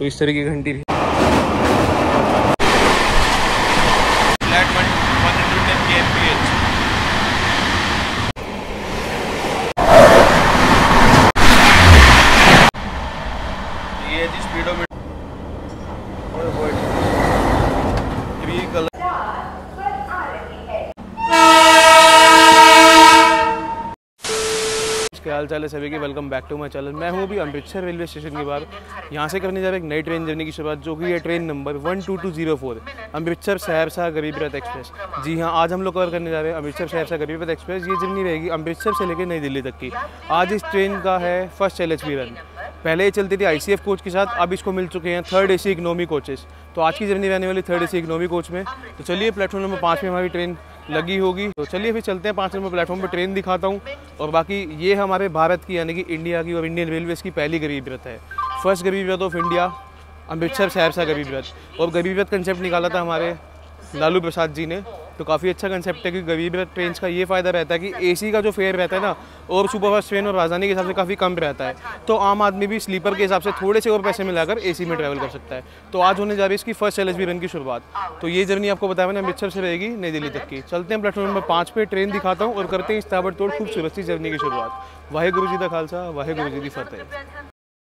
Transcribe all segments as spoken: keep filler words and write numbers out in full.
तो इस तरीके की घंटी रही। ये जी स्पीडोमीटर क्या हाल चाल है सभी के। Welcome back to my channel. मैं हूँ अभी अमृतसर रेलवे स्टेशन के बाद। यहाँ से करने जा रहे एक नई ट्रेन जर्नी की शुरुआत, जो कि है train number one two two zero four Amritsar Saharsa Garib Rath express. जी हाँ, आज हम लोग कवर करने जा रहे हैं अमृतसर सहरसा गरीब रथ एक्सप्रेस। ये जर्नी रहेगी अमृतसर से लेकर नई दिल्ली तक की। आज इस ट्रेन का है first L H B run. पहले ये चलती थी आई सी एफ कोच के साथ, अब इसको मिल चुके हैं third A C economy coaches. तो आज की जर्नी रहने वाली third A C economy coach में। तो चलिए, प्लेटफॉर्म नंबर पाँच में हमारी ट्रेन लगी होगी। तो चलिए फिर चलते हैं, पाँच नंबर प्लेटफॉर्म पर ट्रेन दिखाता हूँ। और बाकी ये हमारे भारत की यानी कि इंडिया की और इंडियन रेलवेज़ की पहली गरीब रथ है। फर्स्ट गरीब रथ ऑफ इंडिया, अमृतसर सहरसा गरीब रथ। और गरीब रथ कंसेप्ट निकाला था हमारे लालू प्रसाद जी ने। तो काफ़ी अच्छा कंसेप्ट है कि गरीब रथ ट्रेन का ये फ़ायदा रहता है कि एसी का जो फेयर रहता है ना, और सुपरफास्ट ट्रेन और राजधानी के हिसाब से काफ़ी कम रहता है। तो आम आदमी भी स्लीपर के हिसाब से थोड़े से और पैसे मिलाकर एसी में ट्रैवल कर सकता है। तो आज होने जा रही है इसकी first L H B run की शुरुआत। तो ये जर्नी आपको बताया मैंने अमृतसर से रहेगी नई दिल्ली तक की। चलते हैं प्लेटफॉर्म नंबर पाँच पे, ट्रेन दिखाता हूँ और करते हैं इस ताबड़तोड़ खूबसूरत सी जर्नी की शुरुआत। वाहेगुरु जी का खालसा, वाहेगुरु जी की फतेह।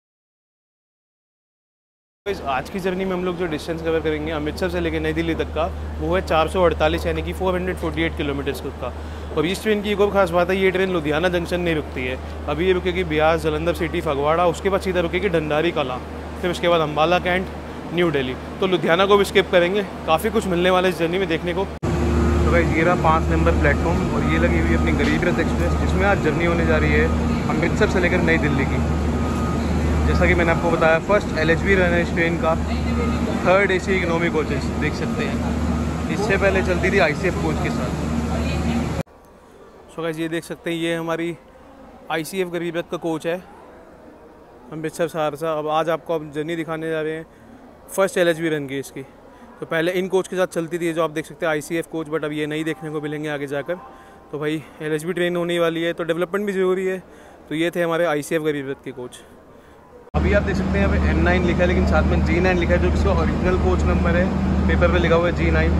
आज की जर्नी में हम लोग जो डिस्टेंस कवर करेंगे अमृतसर से लेकर नई दिल्ली तक का, वो है चार सौ अड़तालीस यानी कि चार सौ अड़तालीस किलोमीटर्स का। और इस ट्रेन की एक और खास बात है, ये ट्रेन लुधियाना जंक्शन नहीं रुकती है। अभी ये रुकेगी बिहार, जलंधर सिटी, फगवाड़ा, उसके बाद सीधा रुकेगी ढंडारी कला, फिर उसके बाद अम्बाला कैंट, न्यू दिल्ली। तो लुधियाना को भी स्किप करेंगे। काफ़ी कुछ मिलने वाला है इस जर्नी में देखने को। तो भाई ये रहा पाँच नंबर प्लेटफॉर्म और ये लगी हुई अपनी गरीब रथ एक्सप्रेस, जिसमें आज जर्नी होने जा रही है अमृतसर से लेकर नई दिल्ली की। जैसा कि मैंने आपको बताया, first L H B run है इस ट्रेन का, third A C economy coaches देख सकते हैं। इससे पहले चलती थी आई सी एफ कोच के साथ। सो गाइस ये देख सकते हैं, ये हमारी आई सी एफ गरीब रथ का कोच है अमृतसर सहरसा। अब आज आपको अब जर्नी दिखाने जा रहे हैं first L H B run की इसकी। तो पहले इन कोच के साथ चलती थी जो आप देख सकते हैं I C F coach, but अब ये नहीं देखने को मिलेंगे आगे जाकर। तो भाई एल एच बी ट्रेन होने वाली है, तो डेवलपमेंट भी ज़रूरी है। तो ये थे हमारे आई सी एफ गरीब रथ के कोच। अभी आप देख सकते हैं यहाँ पे एन नाइन लिखा है, लेकिन साथ में जी नाइन लिखा है, जो कि इसका ओरिजिनल कोच नंबर है। पेपर पे लिखा हुआ है जी नाइन।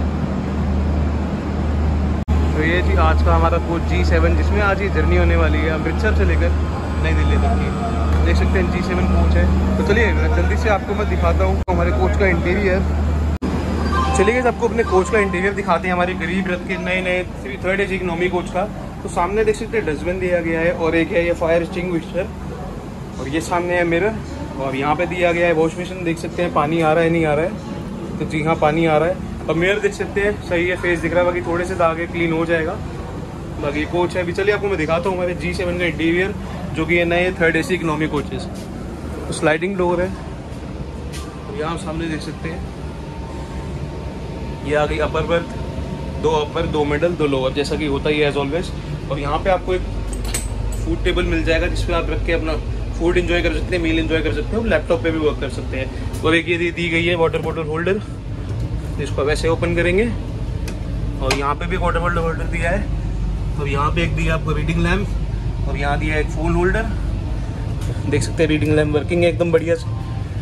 तो ये जी आज का हमारा कोच जी सेवन, जिसमें आज ये जर्नी होने वाली है अमृतसर से लेकर नई दिल्ली तक की। देख सकते हैं जी सेवन कोच है। तो चलिए जल्दी से आपको मैं दिखाता हूँ हमारे कोच का इंटीरियर। चलिए आपको अपने कोच का इंटीरियर दिखाते हैं हमारी गरीब रथ के नए नए थर्ड एज इकोनॉमी कोच का। तो सामने देख सकते हैं डस्टबिन दिया गया है, और एक है ये फायर एक्सटिंग्विशर, और ये सामने है मिरर, और यहाँ पे दिया गया है वॉश बेसिन। देख सकते हैं पानी आ रहा है नहीं आ रहा है, तो जी हाँ पानी आ रहा है। और मिरर देख सकते हैं सही है, फेस दिख रहा है, बाकी थोड़े से दाग है, क्लीन हो जाएगा। बाकी कोच है। अभी चलिए आपको मैं दिखाता हूँ हमारे जी सेवन का इंटीरियर, जो कि ये नए third A C economy coaches. तो स्लाइडिंग डोर है, यहाँ सामने देख सकते हैं ये आ गई अपर बर्थ, दो अपर दो मिडल दो लोअर, जैसा कि होता ही है एज ऑलवेज। और यहाँ पे आपको एक फूड टेबल मिल जाएगा, जिसपे आप रख के अपना फूड एंजॉय कर सकते हैं, मील एंजॉय कर सकते हैं, लैपटॉप पे भी वर्क कर सकते हैं। और एक ये दी, दी गई है वाटर बॉटल होल्डर, इसको वैसे ओपन करेंगे, और यहाँ पे भी वाटर बॉटल होल्डर दिया है। और यहाँ पे एक दिया आपको रीडिंग लैम्प, और यहाँ दिया एक फोन होल्डर। देख सकते हैं रीडिंग लैम्प वर्किंग है एकदम बढ़िया से।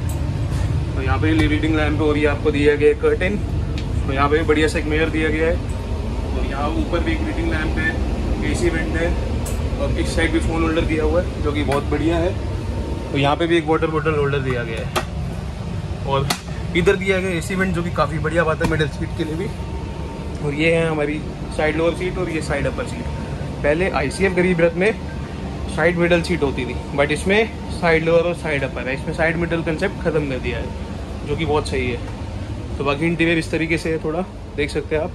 और यहाँ पे रीडिंग लैम्प, और ये आपको दिया गया है कर्टेन, और यहाँ पे भी बढ़िया सा एक मिरर दिया गया है। और यहाँ ऊपर भी एक रीडिंग लैम्प है, ए सी वेंट है, और इस साइड भी फ़ोन होल्डर दिया हुआ है, जो कि बहुत बढ़िया है। तो यहाँ पे भी एक वाटर बॉटल होल्डर दिया गया है, और इधर दिया गया एसी वेंट, जो कि काफ़ी बढ़िया बात है मिडिल सीट के लिए भी। और ये है हमारी साइड लोअर सीट, और ये साइड अपर सीट। पहले आई सी एफ गरीब रथ में साइड मिडल सीट होती थी, बट इसमें साइड लोअर और साइड अपर है। इसमें साइड मिडल कंसेप्ट ख़त्म कर दिया है, जो कि बहुत सही है। तो बाकी इंटीरियर इस तरीके से है, थोड़ा देख सकते हैं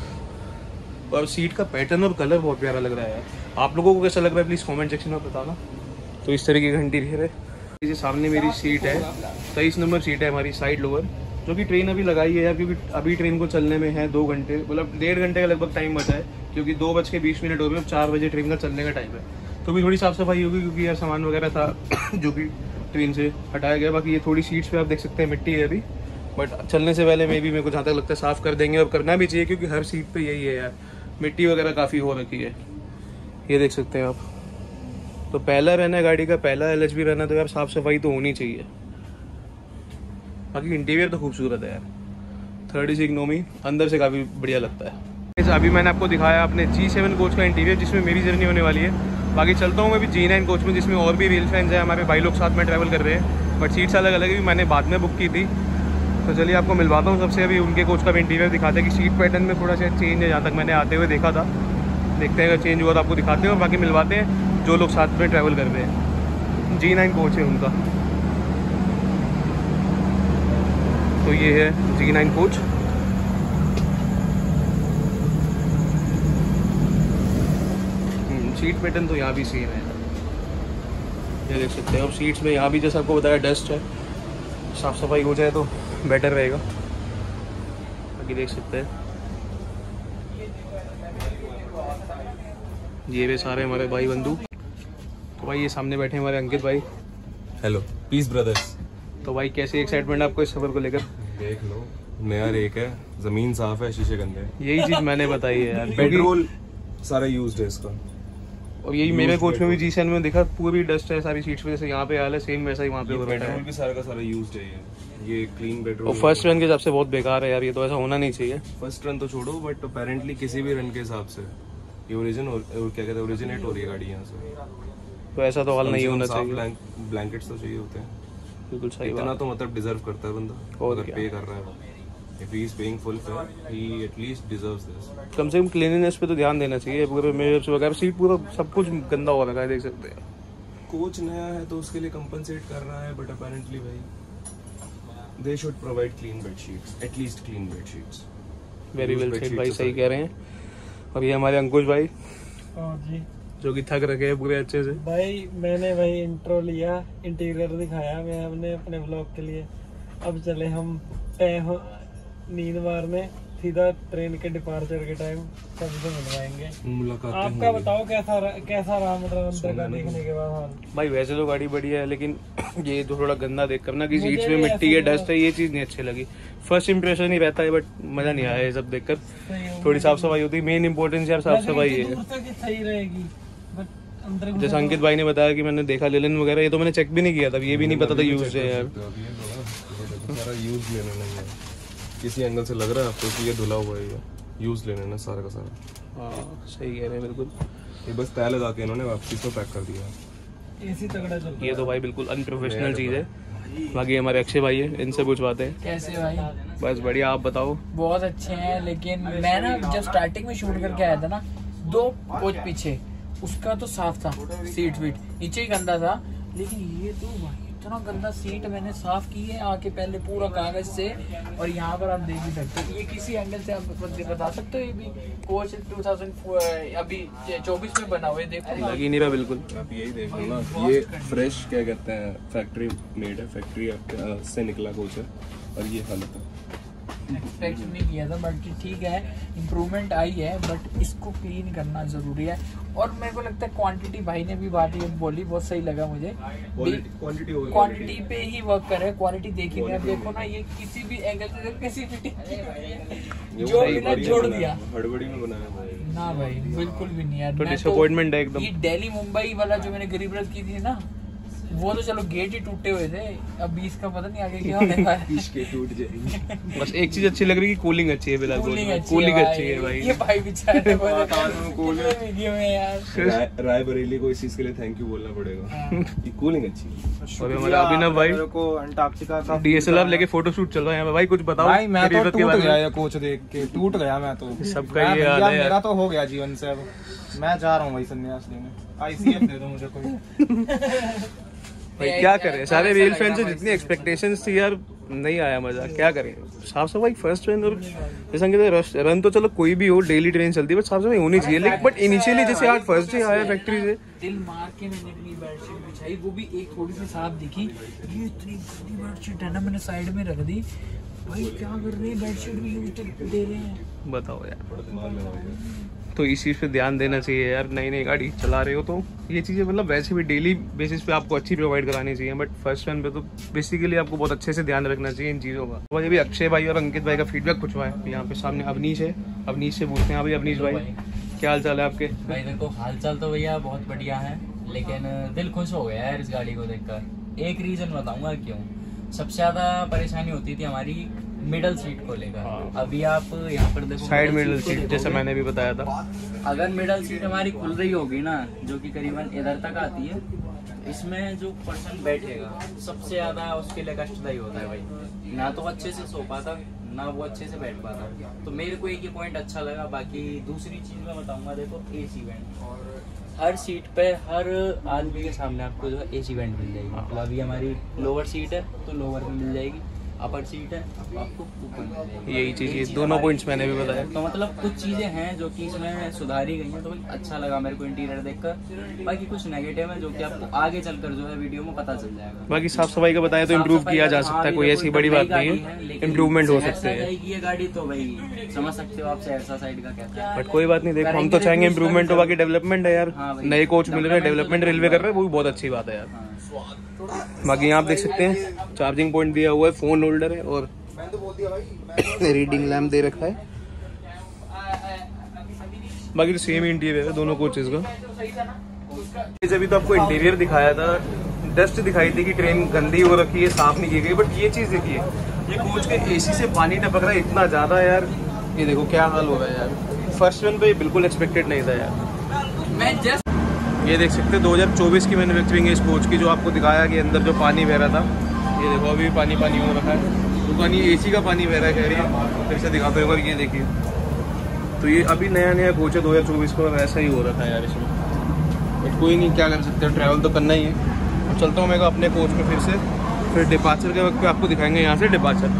आप। और सीट का पैटर्न और कलर बहुत प्यारा लग रहा है। आप लोगों को कैसा लग रहा है प्लीज़ कमेंट सेक्शन में बताना। तो इस तरीके का इंटीरियर है। ये सामने मेरी सीट है, तेईस नंबर सीट है हमारी साइड लोअर, जो कि ट्रेन अभी लगाई है यार, क्योंकि अभी ट्रेन को चलने में है दो घंटे, मतलब डेढ़ घंटे का लगभग टाइम बचा है, क्योंकि दो बज के बीस मिनट हो गए, चार बजे ट्रेन का चलने का टाइम है। तो भी थोड़ी साफ़ सफाई होगी, क्योंकि यार सामान वगैरह था जो कि ट्रेन से हटाया गया। बाकी ये थोड़ी सीट्स पे आप देख सकते हैं मिट्टी है अभी, बट चलने से पहले मे भी मेरे को जहाँ तक लगता है साफ़ कर देंगे, और करना भी चाहिए, क्योंकि हर सीट पे यही है यार, मिट्टी वगैरह काफ़ी हो रखी है। ये देख सकते हैं आप। तो पहला रहना है गाड़ी का, पहला एल एच बी रहना, तो यार साफ़ सफाई तो होनी चाहिए। बाकी इंटीरियर तो खूबसूरत है यार, थर्टी सी इकोनॉमी अंदर से काफ़ी बढ़िया लगता है। अभी मैंने आपको दिखाया अपने जी सेवन कोच का इंटीरियर जिसमें मेरी जर्नी होने वाली है। बाकी चलता हूँ मैं भी जी नाइन कोच में जिसमें और भी रियल फ्रेंड्स हैं, हमारे भाई लोग साथ में ट्रैवल कर रहे हैं, बट सीट्स अलग अलग है, मैंने बाद में बुक की थी। तो चलिए आपको मिलवाता हूँ सबसे, अभी उनके कोच का भी इंटीरियर दिखाते हैं कि सीट पैटर्न में थोड़ा सा चेंज है, जहाँ तक मैंने आते हुए देखा था। देखते हैं अगर चेंज हुआ तो आपको दिखाते हैं, और बाकी मिलवाते हैं जो लोग साथ में ट्रैवल कर रहे हैं। जी नाइन कोच है उनका, तो ये है G nine coach. Seat pattern तो यहाँ भी सेम है, ये देख सकते हैं। अब सीट्स में यहाँ भी जैसा आपको बताया डस्ट है, साफ़ सफाई हो जाए तो बेटर रहेगा। बाकी देख सकते हैं ये भी सारे हमारे भाई बंधु। तो भाई ये सामने बैठे हमारे अंकित भाई। Hello peace brothers. तो भाई कैसी एक्साइटमेंट आपको इस सफर को लेकर? देख लो नया रेक है, जमीन साफ है, शीशे गंदे हैं। यही चीज़ मैंने बताई है यार, पेट्रोल सारा यूज्ड है इसका। और यही मेरे कोच में भी जी सेवन में देखा, पूरी डस्ट है सारी सीट्स पे, जैसे यहाँ पे हाल है सेम वैसा ही वहाँ पे हो रहा है। पेट्रोल भी सारा का सारा यूज्ड है, ये ये क्लीन पेट्रोल। और फर्स्ट रन के हिसाब से बहुत बेकार है यार, ये तो ऐसा होना नहीं चाहिए। फर्स्ट रन तो छोड़ो, बट अपेरेंटली किसी भी रन के हिसाब से ये ओरिजिन और क्या कहते हैं ओरिजिनेट हो रही है गाड़ी यहाँ से। तो ऐसा तो हाल नहीं होना चाहिए। ब्लैंकेट्स तो चाहिए होते हैं, बिल्कुल सही इतना तो मतलब डिजर्व करता है बंदा, अगर पे कर रहा है। If he is paying full fare, he at least deserves this. कम से कम क्लीनिनेस पे तो ध्यान देना चाहिए। पूरे मेरे से वगैरह सीट पूरा सब कुछ गंदा हो रखा है, देख सकते हैं। कोच नया है तो उसके लिए कंपनसेट कर रहा है, बट अपेरेंटली भाई they should provide clean bedsheets, at least clean bedsheets. Very well said भाई, सही कह रहे हैं। और ये हमारे अंकुश भाई जी, जो कि थक रखे हैं पूरे अच्छे से। भाई मैंने भाई इंट्रो लिया, इंटीरियर दिखाया मैं हमने अपने ब्लॉग के लिए। अब चले हम तय हो नींद मारने, सीधा ट्रेन के डिपार्चर के टाइम सबसे मिलवाएंगे। मुलाकात आपका बताओ कैसा रहा, कैसा रहा मतलब अंदर का देखने के बाद हाल? भाई वैसे तो गाड़ी बढ़िया है, लेकिन ये जो थोड़ा गंदा देख कर ना कि सीट्स में मिट्टी है, डस्ट है, ये चीज नहीं अच्छी लगी। फर्स्ट इंप्रेशन ही रहता है, बट मजा नहीं आया ये सब देखकर। थोड़ी साफ सफाई होती है, मेन इंपॉर्टेंस यार साफ सफाई है। सही रहेगी, बट अंदर जैसा अंकित भाई ने बताया कि मैंने देखा लेलन वगैरह, ये तो मैंने चेक भी नहीं किया था, ये भी नहीं पता था यूज है यार। सारा यूज लेना नहीं है, किसी एंगल से लग रहा है आपको कि ये धुला हुआ है, ये यूज लेना ना सारा का सारा। हाँ सही कह रहे हैं बिल्कुल। ये बस तय लगा के इन्होंने वापसी को पैक कर दिया। एसी तगड़ा चल। ये तो भाई बिल्कुल अनप्रोफेशनल चीज है। बाकी हमारे अक्षय भाई है, इनसे कुछ बातें। कैसे भाई? बस बढ़िया, आप बताओ। बहुत अच्छे हैं, लेकिन मैं ना जब स्टार्टिंग में शूट करके आया था ना, दो कोच पीछे उसका तो साफ था, सीट वीट नीचे ही गंदा था, लेकिन ये तो भाई इतना गंदा सीट मैंने साफ की है आके पहले पूरा कागज से। और यहाँ पर आप देख ही सकते हो, ये किसी एंगल से आप बता सकते हो, ये भी कोच टू थाउजेंड अभी चौबीस में बना हुआ है, देखो लगी नहीं रहा बिल्कुल। आप यही देख लो ना, ये फ्रेश क्या कहते हैं फैक्ट्री मेड है, फैक्ट्री से निकला कोच है, और ये हालत है। एक्सपेक्ट नहीं किया था, बट ठीक है, इम्प्रूवमेंट आई है, बट इसको क्लीन करना जरूरी है। और मेरे को लगता है क्वांटिटी, भाई ने भी बात ये बोली, बहुत सही लगा मुझे। क्वांटिटी क्वांटिटी पे ही वर्क करे, क्वालिटी देखी नहीं। अब देखो ना, ये किसी भी एंगल से किसी भी जो भी ना जोड़ दिया, हड़बड़ी में बनाया भाई ना भाई, बिल्कुल भी नहीं यार। तो मैं डिसअपॉइंटमेंट है एकदम। ये दिल्ली मुंबई वाला जो मैंने गरीब रथ की थी ना, वो तो चलो गेट ही टूटे हुए थे, अब बीस का पता नहीं आगे क्या होने वाला है। के टूट जाएंगे। बस एक चीज अच्छी लग रही है कि कूलिंग अच्छी है, बिल्कुल कूलिंग अच्छी कूलिंग है अच्छी है भाई। ये भाई बेचारे कूलिंग वीडियो में यार रायबरेली को इस चीज के लिए थैंक यू बोलना पड़ेगा, ये कूलिंग अच्छी है। और हमारा अभिनव भाई को अंटार्कटिका का डीएसएलआर लेके फोटो शूट चल रहा है। भाई कुछ बताओ भाई, मैं तो रिवर के टूट बारे में। गया ये कोच देख के, टूट गया मैं तो। सबका मैं ये भैया, हाल है मेरा यार। तो हो गया जीवन से, अब मैं जा रहा हूँ भाई संन्यास लेने। आईसीएफ दे दो मुझे कोई। भाई क्या करें, सारे रियल फैन से जितनी एक्सपेक्टेशंस थी यार, नहीं आया मजा। क्या करें, साफ सफाई फर्स्ट रन, और जैसा कि रन तो चलो कोई भी हो, डेली ट्रेन चलती है, बट साफ सफाई होनी चाहिए। लेकिन बट इनिशियली जैसे आज फर्स्ट डे आया फैक्ट्री से, दिल मार के मैंने अपनी बेडशीट बिछाई, वो भी एक थोड़ी सी साफ दिखी, ये इतनी गंदी बेडशीट है ना, मैंने साइड में रख दी। भाई क्या कर रहे हैं, बेडशीट भी यूज दे रहे हैं, बताओ यार। तो इस चीज़ पे ध्यान देना चाहिए यार, नई नई गाड़ी चला रहे हो तो ये चीज़ें मतलब वैसे भी डेली बेसिस पे आपको अच्छी प्रोवाइड करानी चाहिए, बट फर्स्ट रन पे तो बेसिकली आपको बहुत अच्छे से ध्यान रखना चाहिए इन चीज़ों का। वही भी अक्षय भाई और अंकित भाई का फीडबैक पूछवा है। यहाँ पे सामने अवनीश है, अवनीश से पूछते हैं। अभी अवनीश भाई क्या हाल चाल है आपके? भाई देखो, हाल चाल तो भैया बहुत बढ़िया है, लेकिन दिल खुश हो गया यार इस गाड़ी को देखकर। एक रीजन बताऊंगा क्यों। सबसे ज्यादा परेशानी होती थी हमारी मिडल सीट को लेकर। हाँ। अभी आप यहाँ पर देखो साइड मिडल को सीट, जैसा देखोगे, मैंने भी बताया था। अगर मिडल सीट हमारी खुल रही होगी ना, जो कि करीबन इधर तक आती है, इसमें जो पर्सन बैठेगा सबसे ज्यादा उसके लिए कष्टदायी होता है भाई। ना तो अच्छे से सो पाता, ना वो अच्छे से बैठ पाता। तो मेरे को एक ही पॉइंट अच्छा लगा। बाकी दूसरी चीज मैं बताऊंगा, देखो एसी वेंट, और हर सीट पे हर आदमी के सामने आपको जो है एसी वेंट मिल जाएगी। मतलब अभी हमारी लोअर सीट है तो लोअर में मिल जाएगी, अपर सीट है तो आपको ऊपर मिल जाएगी। यही चीज, ये चीज़ दोनों हमारी- पॉइंट्स मैंने भी बताया। तो मतलब कुछ चीजें हैं जो कि इसमें सुधारी गई हैं, तो भाई अच्छा लगा मेरे को इंटीरियर देखकर। बाकी कुछ नेगेटिव है जो कि आपको आगे चलकर जो है वीडियो में पता चल जाएगा। बाकी साफ सफाई का बताया तो साफ इम्प्रूव सफाई किया का जा तो सकता है, हाँ, कोई देखो ऐसी बड़ी बात गाड़ी नहीं है, है, लेकिन इम्प्रूवमेंट हो सहरसा सकते हैं। जाएगी ये गाड़ी तो भाई समझ सकते हो आप सहरसा साइड का कहता है। बट कोई बात नहीं, देखो हम तो करेंगे चाहेंगे reviews का इम्प्रूवमेंट हो, भी बाकी डेवलपमेंट है यार। हाँ भाई, नए कोच मिल रहे हैं, development तो डेवलपमेंट देखो रेलवे कर यार। रहा है, वो भी बहुत अच्छी बात है यार। हाँ। बाकी यहाँ आप देख सकते हैं चार्जिंग पॉइंट दिया हुआ है, फोन होल्डर है और रीडिंग लैम्प दे रखा है। बाकी तो सेम इंटीरियर है दोनों कोचेस का। जब भी तो आपको इंटीरियर दिखाया था, डस्ट दिखाई थी कि ट्रेन गंदी हो रखी है, साफ नहीं की गई, बट ये चीज देखिए, ये कोच के एसी से पानी टपक रहा है इतना ज्यादा यार। ये देखो क्या हाल हो रहा है यार। फर्स्ट वन पे बिल्कुल एक्सपेक्टेड नहीं था यार। मैं जस्ट ये देख सकते हैं दो हज़ार चौबीस की मैन्युफैक्चरिंग है इस कोच की, जो आपको दिखाया कि अंदर जो पानी बह रहा था, ये देखो अभी पानी पानी हो रखा है। तो पानी एसी का पानी बह रहा है, कह रही है, फिर से दिखाते हुए ये देखिए। तो ये अभी नया नया कोच है दो हज़ार चौबीस को, वैसा ही हो रखा है यार इसमें। बट कोई नहीं, क्या कर सकते हैं, ट्रैवल तो करना ही है। और चलता हूँ मैं अपने कोच में फिर से, फिर डिपार्चर के वक्त पे आपको दिखाएंगे यहाँ से डिपार्चर।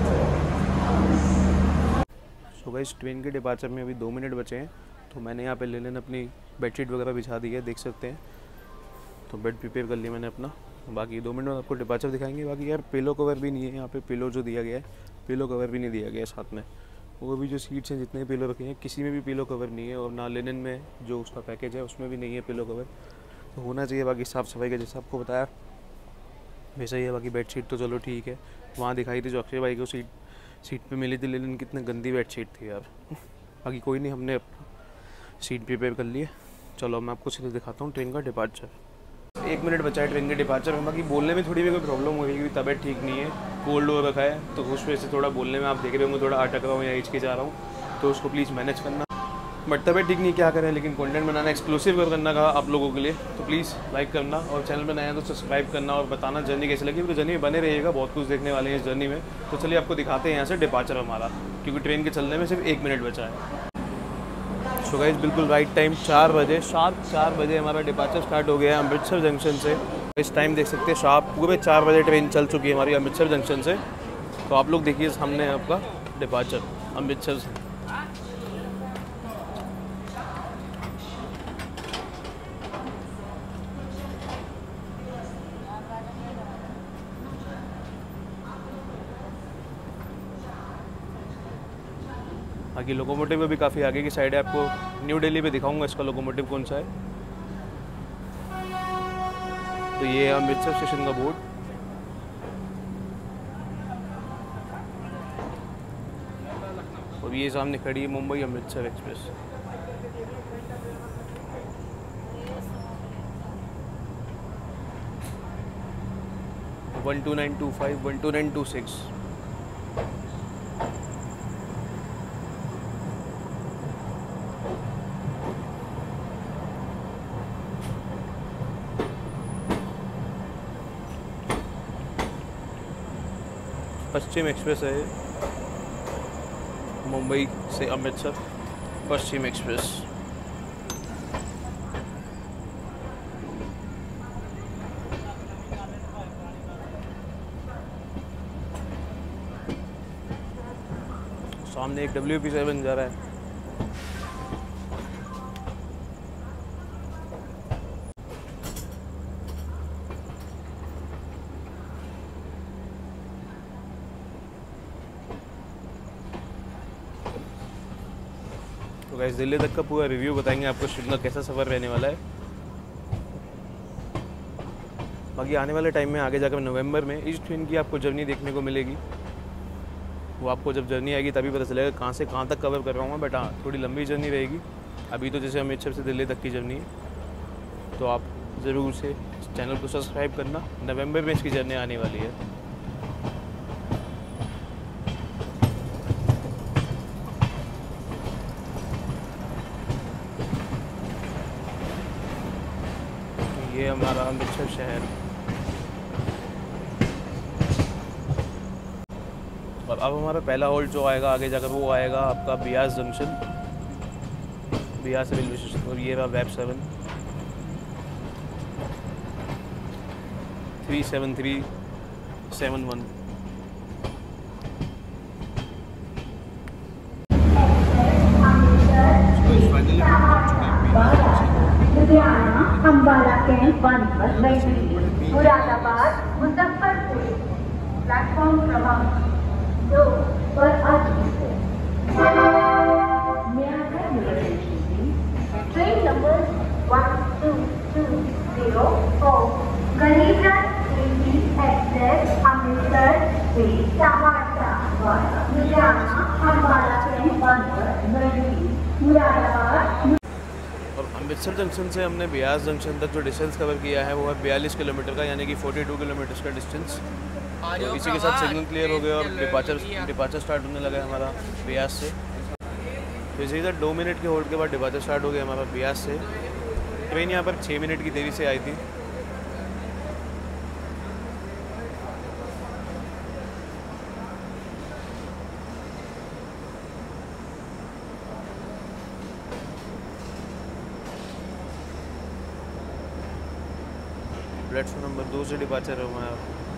सो गाइस, ट्रेन के डिपार्चर में अभी दो मिनट बचे हैं, तो मैंने यहाँ पे ले लेना अपनी बेडशीट वगैरह बिछा दी है, देख सकते हैं। तो बेड प्रिपेयर कर लिया मैंने अपना। बाकी दो मिनट में आपको डिपार्चर दिखाएंगे। बाकी यार पिलो कवर भी नहीं है यहाँ पे, पिलो जो दिया गया है, पिलो कवर भी नहीं दिया गया है साथ में। वो भी जो सीट्स हैं जितने पिलो रखे हैं, किसी में भी पिलो कवर नहीं है, और ना लिनन में जो उसका पैकेज है उसमें भी नहीं है पिलो कवर। तो होना चाहिए। बाकी साफ़ सफाई का जैसा आपको बताया वैसा ही है। बाकी बेडशीट तो चलो ठीक है, वहाँ दिखाई थी जो अक्षय भाई को सीट सीट पे मिली थी, लेकिन कितनी गंदी बेडशीट थी यार। बाकी कोई नहीं, हमने सीट प्रिपेयर कर लिए। चलो मैं आपको सीधे दिखाता हूँ ट्रेन का डिपार्चर। एक मिनट बचा है ट्रेन के डिपार्चर में। बाकी बोलने में थोड़ी भी कोई प्रॉब्लम हो रही है क्योंकि तबीयत ठीक नहीं है, कोल्ड हो रखा है, तो उस वजह से थोड़ा बोलने में आप देख रहे हो मैं थोड़ा अटक रहा हूँ या हिचके जा रहा हूँ, तो उसको प्लीज़ मैनेज करना। बट तबीयत ठीक नहीं क्या करें, लेकिन कंटेंट बनाना, एक्सक्लूसिव करना कहा आप लोगों के लिए, तो प्लीज़ लाइक करना और चैनल पर नया है तो सब्सक्राइब करना और बताना जर्नी कैसी लगी। तो जर्नी में बने रहिएगा, बहुत कुछ देखने वाले हैं इस जर्नी में। तो चलिए आपको दिखाते हैं यहाँ से डिपार्चर हमारा, क्योंकि ट्रेन के चलने में सिर्फ एक मिनट बचा है। सो गाइस, बिल्कुल राइट टाइम चार बजे शार्प चार बजे हमारा डिपार्चर स्टार्ट हो गया है अमृतसर जंक्शन से। इस टाइम देख सकते हैं शार्प पूरे चार बजे ट्रेन चल चुकी है हमारी अमृतसर जंक्शन से। तो आप लोग देखिए सामने है आपका डिपार्चर अमृतसर से। बाकी लोकोमोटिव भी काफ़ी आगे की साइड है, आपको न्यू दिल्ली पे दिखाऊंगा इसका लोकोमोटिव कौन सा है। तो ये है अमृतसर स्टेशन का बोर्ड। और ये सामने खड़ी है Mumbai Amritsar express. One two nine two five one two nine two six. Paschim express है मुंबई से अमृतसर, पश्चिम एक्सप्रेस। सामने एक डब्ल्यू पी सेवन जा रहा है। तो गाइस, दिल्ली तक का पूरा रिव्यू बताएंगे आपको, ट्रेन का कैसा सफ़र रहने वाला है। बाकी आने वाले टाइम में आगे जाकर नवंबर में इस ट्रेन की आपको जर्नी देखने को मिलेगी। वो आपको जब जर्नी आएगी तभी पता चलेगा कहाँ से कहाँ तक कवर कर रहा हूँ मैं। बट हाँ, थोड़ी लंबी जर्नी रहेगी। अभी तो जैसे अमृतसर से दिल्ली तक की जर्नी है, तो आप ज़रूर से चैनल को सब्सक्राइब करना। नवंबर में इसकी जर्नी आने वाली है। हमारा अमृतसर शहर। और अब हमारा पहला होल्ड जो आएगा आगे जाकर वो आएगा आपका Beas junction, Beas railway station. और ये रहा वेब seven three seven three seven one. Ludhiana Ambala cantt Panipat नई मुरादाबाद मुजफ्फरपुर प्लेटफॉर्म क्रमांक दो पर आज train number one two two zero four Garib Rath express Amritsar से टमाटा लुधियाना अम्बाला कैंट पानीपत नई मुरादाबाद। और अमृतसर जंक्शन से हमने बियास जंक्शन तक जो डिस्टेंस कवर किया है वो है बयालीस किलोमीटर का, यानी कि बयालीस किलोमीटर का डिस्टेंस। तो इसी के साथ सिग्नल क्लियर हो गया और डिपार्चर डिपार्चर स्टार्ट होने लगा है हमारा बियास से। तो इसी तरह दो मिनट के होल्ड के बाद डिपार्चर स्टार्ट हो गया हमारा बियास से। ट्रेन यहाँ पर छः मिनट की देरी से आई थी। प्लेटफॉर्म नंबर दो से डिपार्चर हुआ है।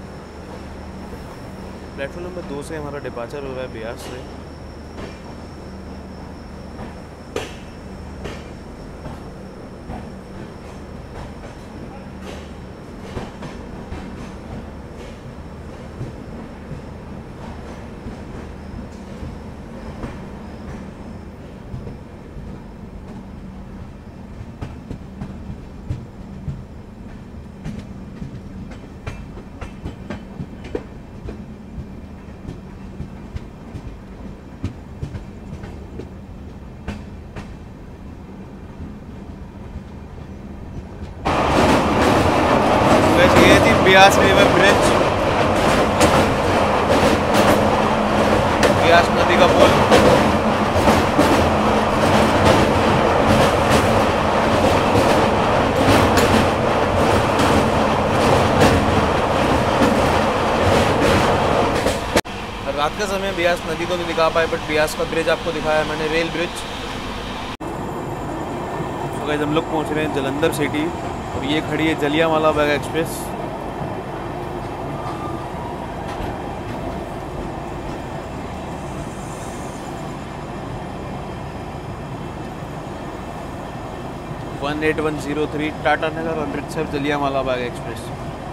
प्लेटफॉर्म नंबर दो से हमारा डिपार्चर हुआ है बियास से। बियास रिवर ब्रिज, बियास नदी का पुल। रात का समय बियास नदी को नहीं दिखा पाए, बट बियास का ब्रिज आपको दिखाया मैंने, रेल ब्रिज। तो गाइस हम लोग पहुंच रहे हैं जलंधर सिटी और ये खड़ी है Jallianwala Bagh express. One eight one zero three Tatanagar Amritsar Jallianwala Bagh express.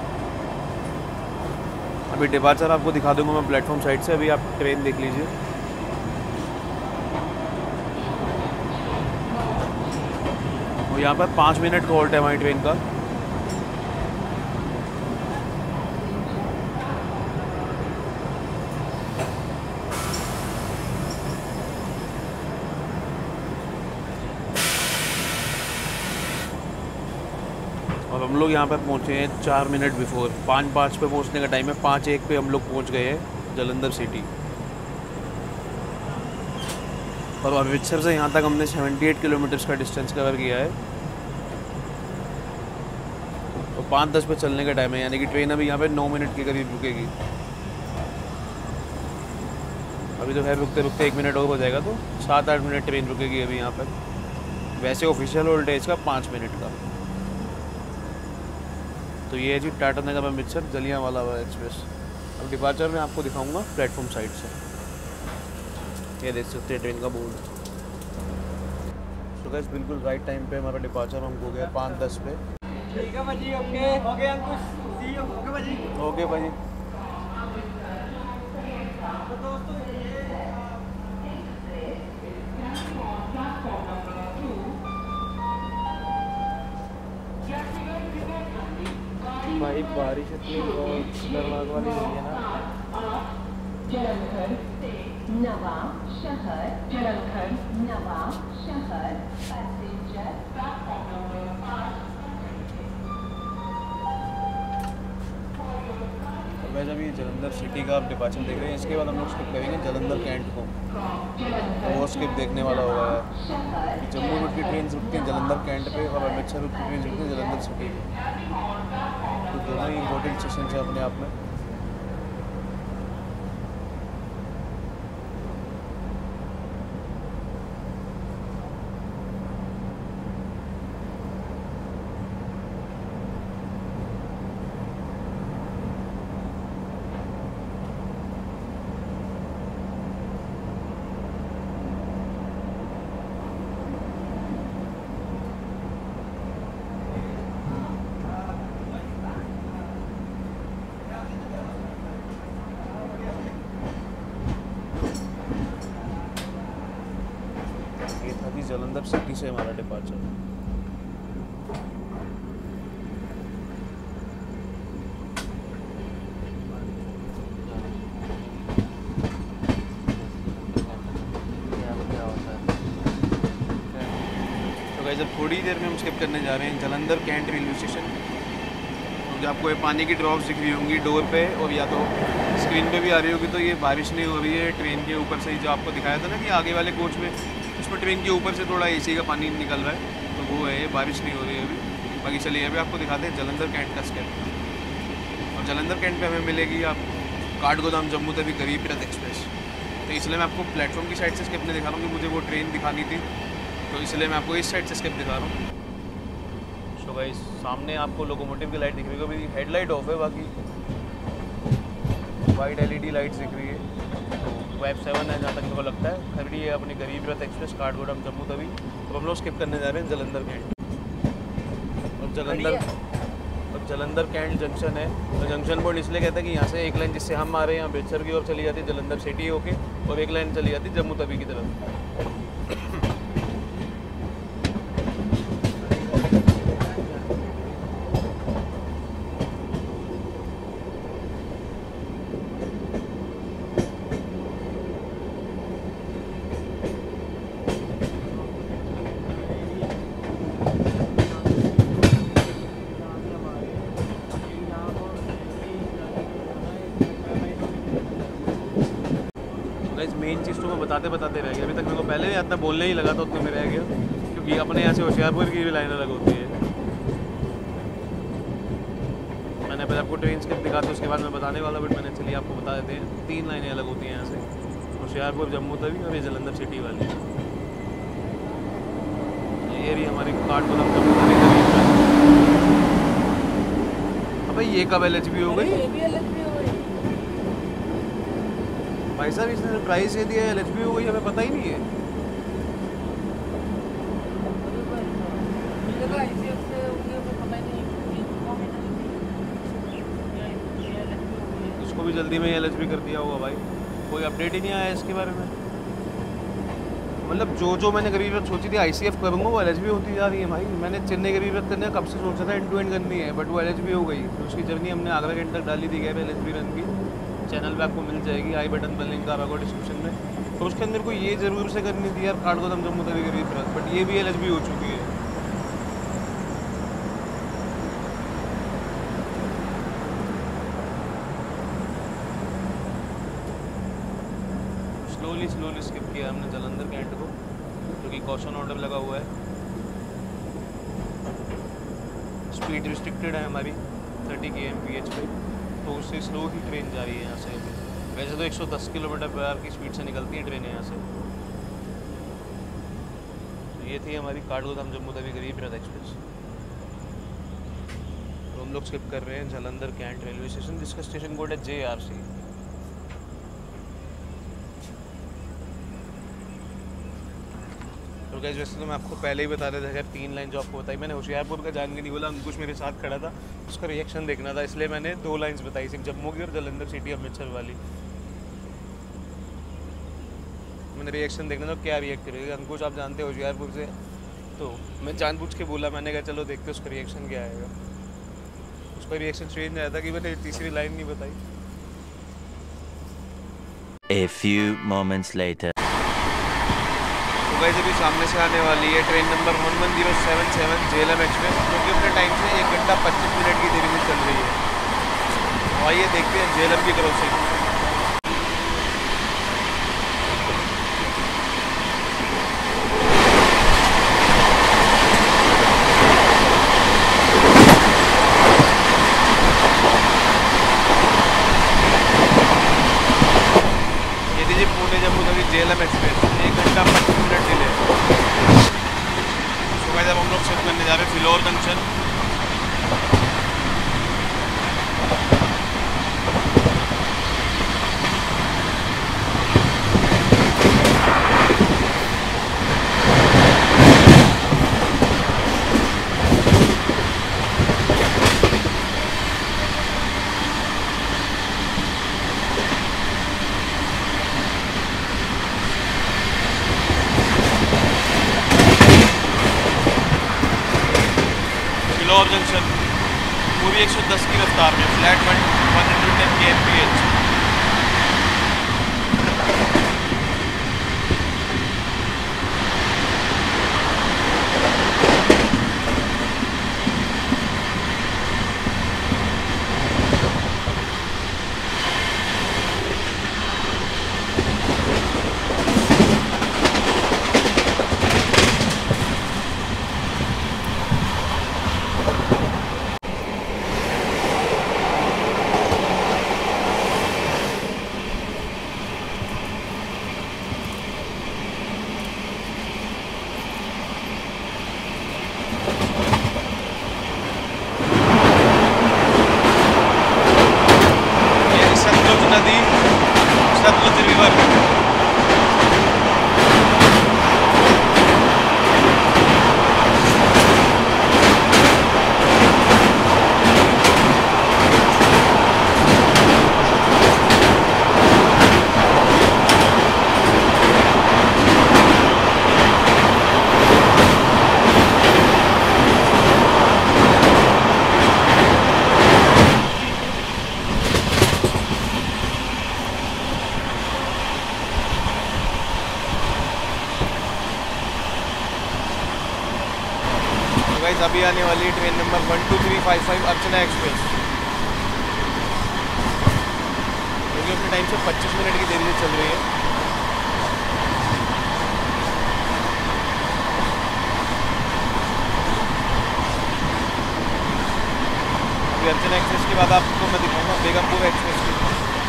अभी डिपार्चर आपको दिखा दूंगा मैं प्लेटफॉर्म साइड से, अभी आप ट्रेन देख लीजिए। और यहाँ पर पाँच मिनट का होल्ड है हमारी ट्रेन का। और हम लोग यहाँ पर पहुँचे हैं चार मिनट बिफोर। पाँच पाँच पे पहुँचने का टाइम है, पाँच एक पे हम लोग पहुँच गए हैं जलंधर सिटी। और अमृतसर से यहाँ तक हमने अठहत्तर किलोमीटर का डिस्टेंस कवर किया है। तो पाँच दस पे चलने का टाइम है, यानी कि ट्रेन अभी यहाँ पे नौ मिनट के करीब रुकेगी। अभी तो खैर रुकते रुकते एक मिनट और हो जाएगा, तो सात आठ मिनट ट्रेन रुकेगी अभी यहाँ पर। वैसे ऑफिशियल होल्ड है इसका पाँच मिनट का। तो ये है जी टाटा नगर अमृतसर जलियांवाला बाग एक्सप्रेस। अब डिपार्चर में आपको दिखाऊंगा प्लेटफॉर्म साइड से। ये देख सकते हैं ट्रेन का बोर्ड। तो गाइस बिल्कुल राइट टाइम पे हमारा डिपार्चर हमको हो गया पाँच दस पे। ठीक है भाजी, okay okay Ankush, see you, okay भाजी, ओके भाजी। तो दोस्तों भाई बारिश इतनी बहुत खतरनाक वाली हुई है ना। जलंधर से नवा शहर, जलंधर नवा शहर पैसेंजर वैसे अभी जलंधर सिटी का आप डिपार्चर देख रहे हैं, इसके बाद हम लोग स्किप करेंगे जलंधर कैंट को, तो वो स्किप देखने वाला होगा यार। जम्मू रोड की ट्रेन रुकती है जलंधर कैंट पे और अमृतसर रोड की ट्रेन रुकती है जलंधर सिटी पे, तो दोनों ही इंपॉर्टेंट स्टेशन है अपने आप में। जलंधर सिटी से हमारा डिपार्चर। तो गाइस अब थोड़ी देर में हम स्किप करने जा रहे हैं जलंधर कैंट रेलवे स्टेशन। तो आपको ये पानी की ड्रॉप्स दिख रही होंगी डोर पे, और या तो स्क्रीन पे भी आ रही होगी, तो ये बारिश नहीं हो रही है, ट्रेन के ऊपर से ही जो आपको दिखाया था ना कि आगे वाले कोच में, उसमें ट्रेन के ऊपर से थोड़ा एसी का पानी निकल रहा है, तो वो है, बारिश नहीं हो रही है अभी। बाकी चलिए अभी आपको दिखाते हैं जलंधर कैंट का स्केप। और जलंधर कैंट पे हमें मिलेगी आप काठगोदाम जम्मू तवी गरीब रथ एक्सप्रेस। तो इसलिए मैं आपको प्लेटफॉर्म की साइड से स्केप नहीं दिखा रहा हूँ कि मुझे वो ट्रेन दिखानी थी, तो इसलिए मैं आपको इस साइड से स्केप दिखा रहा हूँ। सो गाइस सामने आपको लोकोमोटिव की लाइट दिख रही है, अभी हेडलाइट ऑफ है, बाकी वाइट एलईडी लाइट्स दिख रही है। तो वेब सेवन है जहाँ तक मेरे को लगता है, खड़ी है अपनी गरीब रथ एक्सप्रेस काठगोदाम जम्मू तवी। तो हम लोग स्किप करने जा रहे हैं जलंधर कैंट। और जलंधर और जलंधर कैंट जंक्शन है, तो जंक्शन बोर्ड इसलिए कहते हैं कि यहाँ से एक लाइन जिससे हम आ रहे हैं यहाँ अमृतसर की ओर चली जाती है जलंधर सिटी होके, और एक लाइन चली जाती है जम्मू तवी की तरफ। मेन चीज़ तो मैं बताते बताते रह गया, अभी तक मेरे को पहले भी आता बोलने ही लगा था, उतने में रह गया, क्योंकि अपने यहाँ से होशियारपुर की भी लाइन अलग होती है। मैंने पहले आपको ट्रेन स्किप दिखा था, उसके बाद मैं बताने वाला, बट मैंने चलिए आपको बता देते हैं। तीन लाइनें अलग होती हैं यहाँ से, होशियारपुर जम्मू तवी और ये जलंधर सिटी वाली। ये रही हमारी काठगोदाम जम्मू तवी। अब ये कब एल एच बी हो गई भाई साहब, इसने प्राइस ये दिया है, एल एच बी हो गई, हमें पता ही नहीं है। उसको भी जल्दी में एल एच बी कर दिया होगा भाई, कोई अपडेट ही नहीं आया इसके बारे में। मतलब जो जो मैंने गरीब रथ सोची थी आई सी एफ करूँगा, वो एल एच बी होती जा रही है भाई। मैंने चेन्नई गरीब रथ करने कब से सोचा था, एंड टू एंड करनी है, बट वो एल एच बी हो गई। तो उसकी जर्नी हमने आगरा के एंड तक डाली थी gap L H B run की, चैनल पे आपको मिल जाएगी, आई बटन पर लिंक आ रहा होगा डिस्क्रिप्शन में। तो उसके अंदर को ये जरूर से करनी थी यार काठगोदाम जम्मू तवी गरीब रथ, बट ये भी एल एच बी हो चुकी है। स्लोली स्लोली स्किप किया हमने जलंधर कैंट को, क्योंकि कॉशन ऑर्डर लगा हुआ है। स्पीड रिस्ट्रिक्टेड है हमारी थर्टी के एम पी एच पे, तो उससे स्लो ही ट्रेन जा रही है यहाँ से। वैसे तो एक सौ दस किलोमीटर पर आवर की स्पीड से निकलती है ट्रेनें यहाँ से। तो ये थी हमारी काठगोदाम जम्मू तवी गरीब रथ एक्सप्रेस। तो हम लोग स्किप कर रहे हैं जलंधर कैंट रेलवे स्टेशन, जिसका स्टेशन कोड है जे आर सी। तो गाइस वैसे तो मैं आपको पहले ही बता रहा था, अगर तीन लाइन जो आपको बताई, मैंने होशियारपुर का जान के नहीं बोला, अंकुश मेरे साथ खड़ा था, उसका रिएक्शन देखना था, इसलिए मैंने दो लाइंस बताई, सिर्फ जम्मू की और जलंधर सिटी अमृतसर वाली। मैंने रिएक्शन देखना था क्या रिएक्ट करेगा अंकुश, आप जानते हो होशियारपुर से, तो मैं जानबूझ के बोला, मैंने कहा चलो देखते उसका रिएक्शन क्या आएगा। उसका रिएक्शन स्ट्रेंज आया था कि मैंने तीसरी लाइन नहीं बताई। A few moments later. Guys अभी सामने से आने वाली है train number one one zero seven seven JLM express, जो कि अपने टाइम से एक घंटा पच्चीस मिनट की देरी में चल रही है। तो आइए देखते हैं जेएलएम की crossing. Jammu Tawi JLM express एक घंटा पच्चीस मिनट डिले। सुबह जब हम लोग शिफ्ट करने जा रहे हैं फिलौर जंक्शन। फिलौर जंक्शन पूरी एक सौ दस की रफ्तार में flat one one hundred ten K M P H. नदी सतलुज रिवर। अभी आने वाली train number one two three five five Archana express, जो कि अपने टाइम से पच्चीस मिनट की देरी से चल रही है। अभी अर्चना एक्सप्रेस के बाद आपको मैं दिखाऊंगा बेगमपुर एक्सप्रेस की,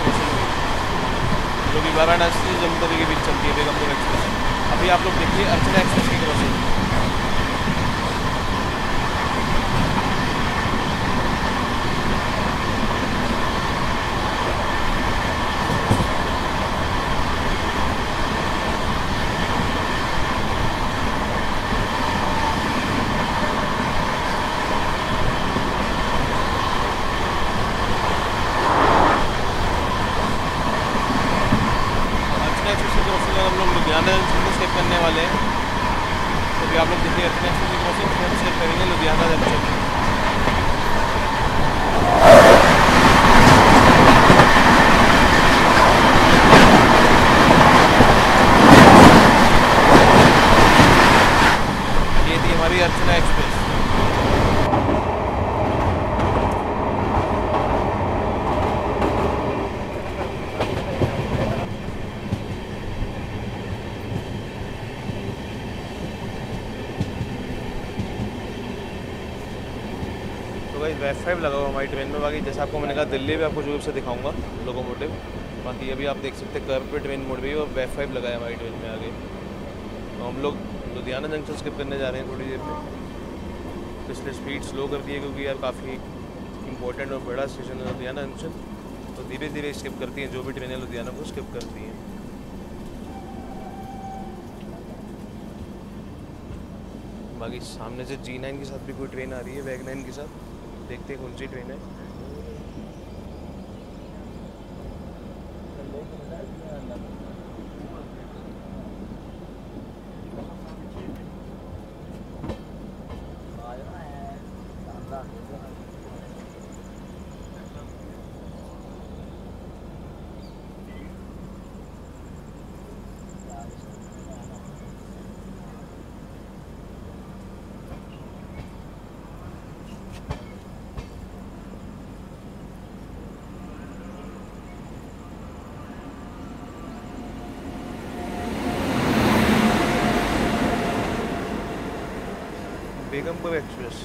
जो कि वाराणसी से जम्मू तवी के बीच चलती है बेगमपुर एक्सप्रेस। अभी आप लोग देखिए अर्चना एक्सप्रेस की क्रॉसिंग। हम लोग लुधियाना जंक्शन स्टेप करने वाले हैं, तो भी आप लोग देखिए अर्चना एक्सप्रेस की क्रॉसिंग स्टेप करेंगे लुधियाना जंक्शन। ये थी हमारी अर्चना एक्सप्रेस। वेब फाइव लगा हुआ हमारी ट्रेन में। बाकी जैसे आपको मैंने कहा दिल्ली में आपको जो से दिखाऊंगा लोकोमोटिव। बाकी अभी आप देख सकते हैं कर्व पे ट्रेन मुड़ रही है और वेब फाइव लगा है हमारी ट्रेन में आगे। तो हम लोग लुधियाना जंक्शन स्किप करने जा रहे हैं थोड़ी देर में। तो इसलिए स्पीड स्लो कर दी है क्योंकि यार काफ़ी इंपॉर्टेंट और बड़ा स्टेशन है लुधियाना जंक्शन, तो धीरे धीरे स्किप करती हैं जो भी ट्रेनें लुधियाना को स्किप करती हैं। बाकी सामने से जी नाइन के साथ भी कोई ट्रेन आ रही है, वैग नाइन के साथ। देखते हैं कौन सी ट्रेन है। बेगमपुर एक्सप्रेस।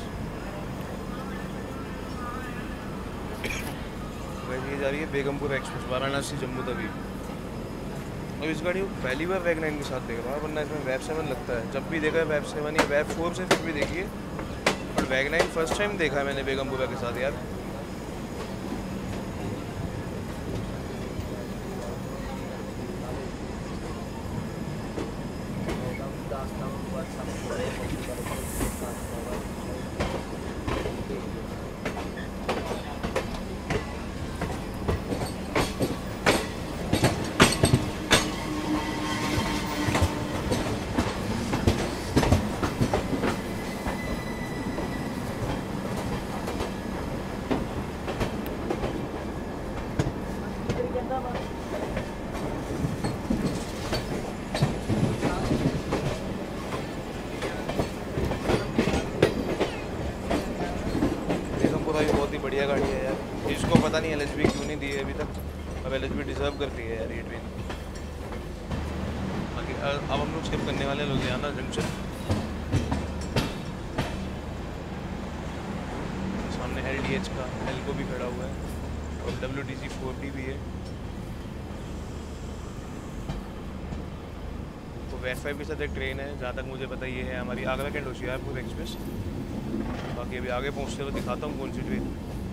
ये जा रही है बेगमपुर एक्सप्रेस वाराणसी जम्मू तवी। और इस गाड़ी को पहली बार वैग नाइन के साथ देख रहा हूँ, वरना इसमें वैब सेवन लगता है। जब भी देखा है वैब सेवन या वैब फोर से फिर भी देखिए, और वैग नाइन फर्स्ट टाइम देखा है मैंने बेगमपुरा के साथ यार। बढ़िया गाड़ी है यार, इसको पता नहीं एल एच बी क्यों नहीं दी है अभी तक। अब एल एच बी डिजर्व करती है यार ये ट्रेन। बाकी अब हम लोग स्किप करने वाले हैं लुधियाना जंक्शन। सामने एल डी एच का एल को भी खड़ा हुआ है और W T C four D भी है। तो वेफ फाइव के साथ एक ट्रेन है, जहाँ तक मुझे पता ये है हमारी आगरा कैंट होशियारपुर एक्सप्रेस। बाकी अभी आगे पहुँचते हुए दिखाता हूँ कौन सी ट्रेन।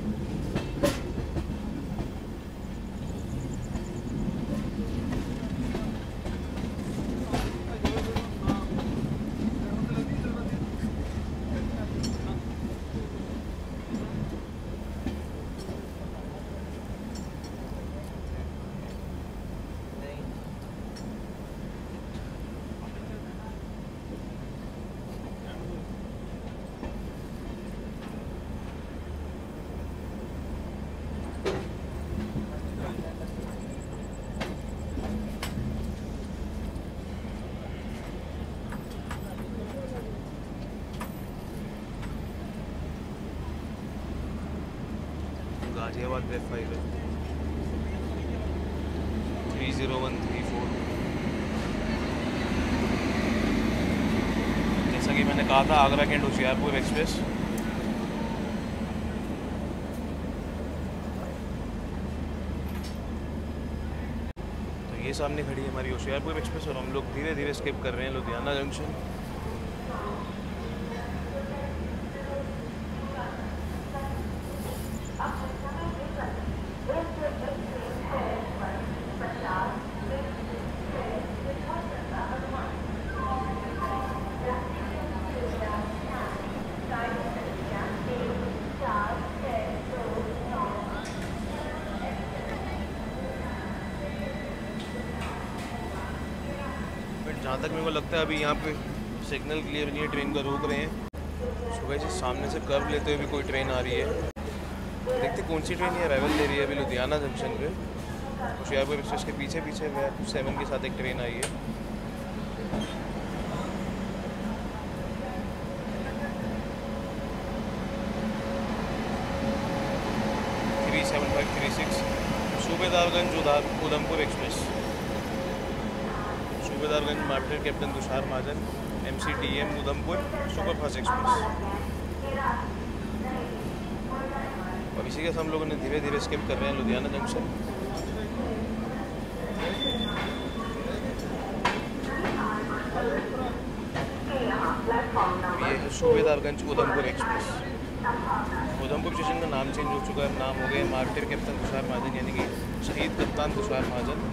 गाजियाबाद वेब फाइव है three zero one three four. जैसा कि मैंने कहा था आगरा कैंट होशियारपुर एक्सप्रेस। तो ये सामने खड़ी है हमारी होशियारपुर एक्सप्रेस और हम लोग धीरे धीरे स्किप कर रहे हैं लुधियाना जंक्शन। जहाँ तक मेरे को लगता है अभी यहाँ पे सिग्नल क्लियर नहीं है, ट्रेन को रोक रहे हैं। सुबह जी सामने से कर्व लेते हुए भी कोई ट्रेन आ रही है, देखते कौन सी ट्रेन ये अराइवल ले रही है अभी लुधियाना जंक्शन पे। होशियारपुर एक्सप्रेस के पीछे पीछे वेब सेवन के साथ एक ट्रेन आई है। Three seven five three six Subedarganj Udhampur express. Subedarganj martyr captain Tushar Mahajan M C T M Udhampur superfast express. अब इसी के साथ हम लोगों ने धीरे धीरे स्किप कर रहे हैं लुधियाना जंक्शन। ये है सूबेदारगंज उधमपुर एक्सप्रेस। उधमपुर स्टेशन का नाम चेंज हो चुका है, नाम हो गया मार्टर कैप्टन तुषार महाजन यानी कि शहीद कप्तान तुषार महाजन।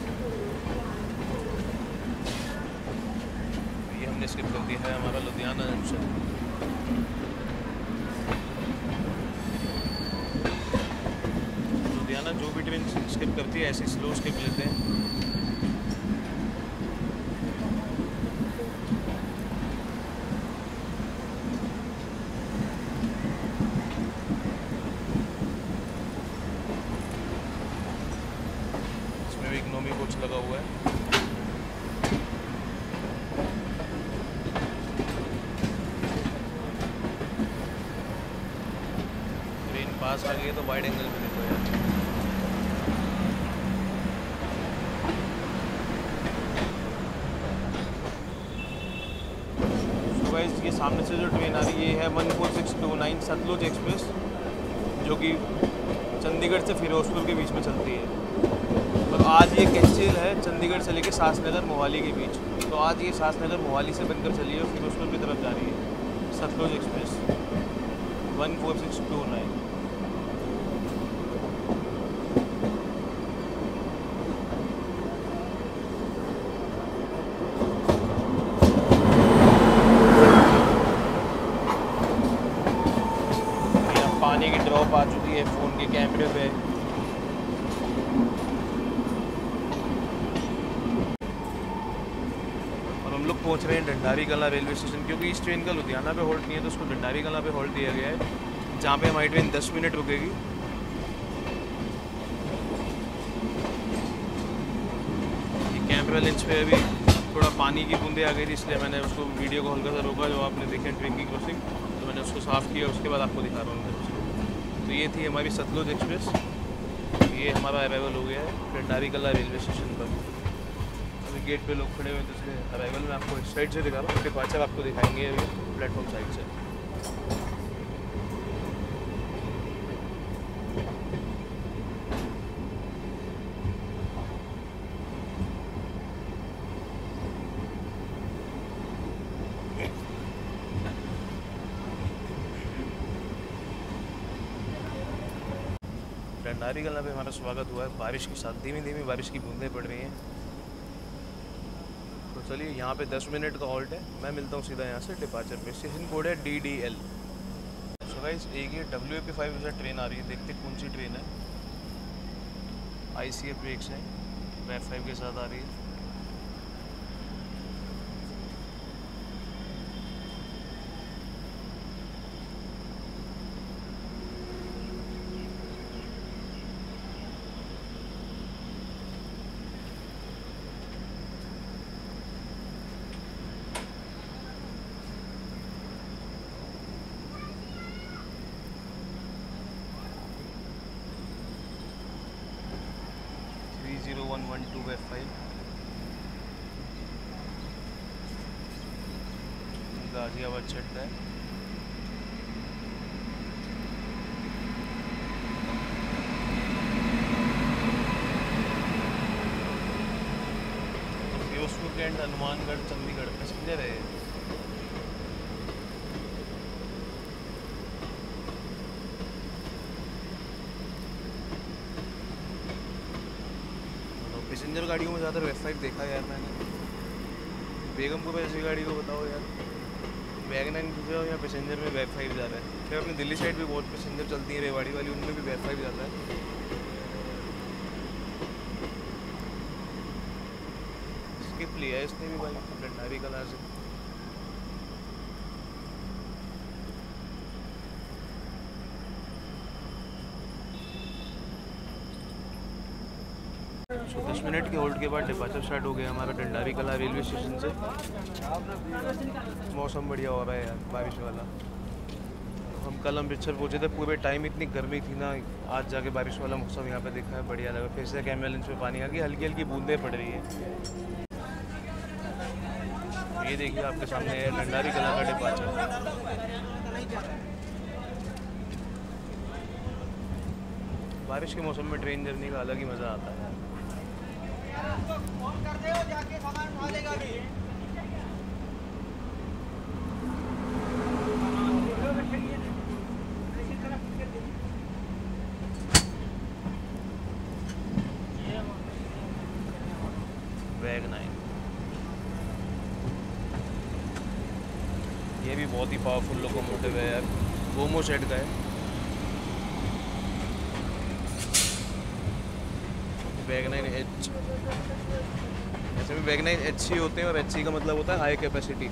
हमने स्किप कर दिया है हमारा लुधियाना जंक्शन। लुधियाना जो भी ट्रेन स्किप करती है ऐसे स्लो स्किप लेते हैं। इसमें भी इकोनॉमी कोच लगा हुआ है। पास आ गई तो वाइड एंगल में देखो यार। तो गाइस ये सामने से जो ट्रेन आ रही है ये है one four six two nine Sutlej express, जो कि चंडीगढ़ से फिरोजपुर के बीच में चलती है। और आज ये कैंसिल है चंडीगढ़ से लेके सासनगर मोहाली के बीच। तो आज ये सासनगर मोहाली से बनकर चली है और फिरोजपुर की तरफ जा रही है Sutlej express one four six two nine. पानी की ड्रॉप आ चुकी है फ़ोन के कैमरे पे। और हम लोग पहुंच रहे हैं ढंडारी कला रेलवे स्टेशन, क्योंकि इस ट्रेन का लुधियाना पे हॉल्ट नहीं है तो उसको ढंडारी कला पे हॉल्ट दिया गया है, जहाँ पे हमारी ट्रेन दस मिनट रुकेगी। ये कैमरा लेंस पे अभी थोड़ा पानी की बूंदे आ गई थी, इसलिए मैंने उसको वीडियो को हल्का सा रोका। जो आपने देखे ट्रेन की क्रॉसिंग, तो मैंने उसको साफ़ किया, उसके बाद आपको दिखा रहा हूँ। तो ये थी हमारी सतलुज एक्सप्रेस। ये हमारा अराइवल हो गया है ढंडारी कला रेलवे स्टेशन पर। अभी गेट पे लोग खड़े हुए हैं, तो इसलिए अराइवल में आपको इस साइड से दिखा रहा हूँ, डिपार्चर आपको दिखाएंगे अभी प्लेटफॉर्म साइड से। ढंडारी कला पे हमारा स्वागत हुआ है बारिश के साथ। धीमी धीमी बारिश की बूंदें पड़ रही हैं। तो चलिए, यहाँ पे दस मिनट का हॉल्ट है। मैं मिलता हूँ सीधा यहाँ से डिपार्चर पे। स्टेशन कोड है D D L. So guys, एक ये डब्ल्यू ए पी फाइव जैसा ट्रेन आ रही है, देखते कौन सी ट्रेन है। आई सी एफ ब्रेक्स है, वेब फाइव के साथ आ रही है। जीरो वन वन टू वेब फाइव गाजियाबाद चढ़ता है। फिरोजपुर के एंड हनुमानगढ़ चंडीगढ़ पैसेंजर है। पैसेंजर गाड़ियों में ज़्यादा वेब फाइव देखा यार मैंने। बेगमपुर ऐसी गाड़ी को बताओ यार, वैगनाइन खींच जाओ या पैसेंजर में वेब फाइव जा रहा है। फिर अपनी दिल्ली साइड भी बहुत पैसेंजर चलती है रेवाड़ी वाली, उनमें भी वेब फाइव जाता है। स्किप लिया है इसने भी भाई ढंडारी कला से। दस मिनट के होल्ड के बाद डिपार्चर स्टार्ट हो गया हमारा ढंडारी कला रेलवे स्टेशन से। मौसम बढ़िया हो रहा है यार, बारिश वाला। हम कल अमृतसर पहुंचे थे, पूरे टाइम इतनी गर्मी थी ना, आज जाके बारिश वाला मौसम यहाँ पे देखा है, बढ़िया लगा। फिर से कैमरा लेंस पे पानी आ गई, हल्की हल्की बूंदें पड़ रही है। ये देखिए आपके सामने है ढंडारी कला का डिपार्चर। बारिश के मौसम में ट्रेन जर्नी का अलग ही मज़ा आता है। फोन कर दे जाके सामान उठा लेगा भी। वैगनाइन ये भी बहुत ही पावरफुल लोकोमोटिव है यार, गोमो सेट का है। वैगनाइन एच, ऐसे भी वैगनाइन एच सी होते हैं, और एच सी का मतलब होता है हाई कैपेसिटी।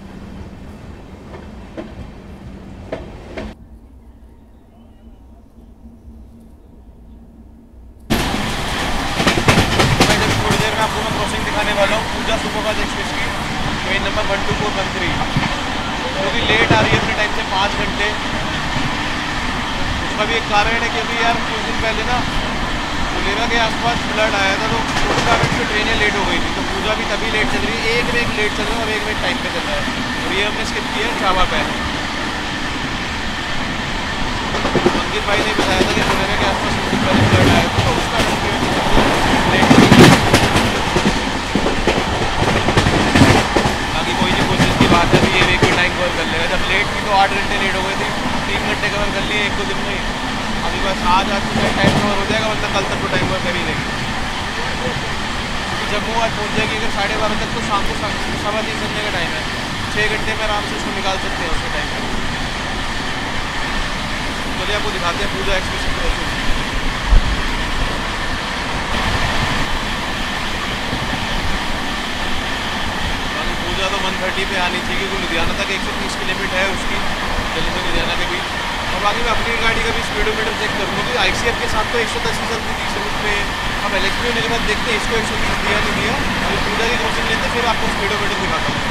थोड़ी देर में आपको मैं क्रॉसिंग दिखाने वाला हूँ पूजा सुपरफास्ट एक्सप्रेस की, train number one two four one three, जो कि लेट आ रही है अपने टाइम से पाँच घंटे। उसका भी एक कारण है कि अभी यार कुछ दिन पहले ना फुलेरा के आसपास फ्लड आया था, तो उस कारण से ट्रेनें लेट हो गई थी। तो पूजा भी तभी लेट चल रही है, एक में एक लेट चल रहा है और एक में टाइम पे चल रहा है। और ये हमने स्किप किया है चावा पे। अंकित भाई ने बताया था कि पुणे के आसपास फ्लड आया था, तो उसका लेट। बाकी कोई नहीं, कोशिश की बात है अभी ये एक टाइम कवर कर लेगा। जब लेट थी तो आठ घंटे लेट हो गए थे, तीन घंटे कवर कर लिए एक दो दिन में। अभी बस आज आज तो टाइम कवर हो जाएगा, मतलब कल तक तो टाइम कवर कर ही लेंगे। जम्मू आज पहुँच जाएगी अगर साढ़े बारह तक, तो शाम को सवा तीन घंटे का टाइम है, छः घंटे में आराम से उसको निकाल सकते हैं उसके टाइम में। चलिए आपको दिखाते हैं पूजा एक्सप्रेस की। पूजा तो वन थर्टी पे आनी चाहिए क्योंकि लुधियाना तक एक सौ तीस किलोमीटर है उसकी, दिल्ली से लुधियाना के बीच। और बाकी मैं अपनी गाड़ी का भी स्पीडोमीटर चेक करूँगा क्योंकि आई सी एफ के साथ तो एक सौ दस ही चलती थी इस रूट में। अब इलेक्ट्रिक होने के बाद देखते हैं इसको एक सौ तीस दिया नहीं दिया। अभी पूजा की क्रॉसिंग लेते फिर आपको स्पीडोमीटर दिखाता हूँ।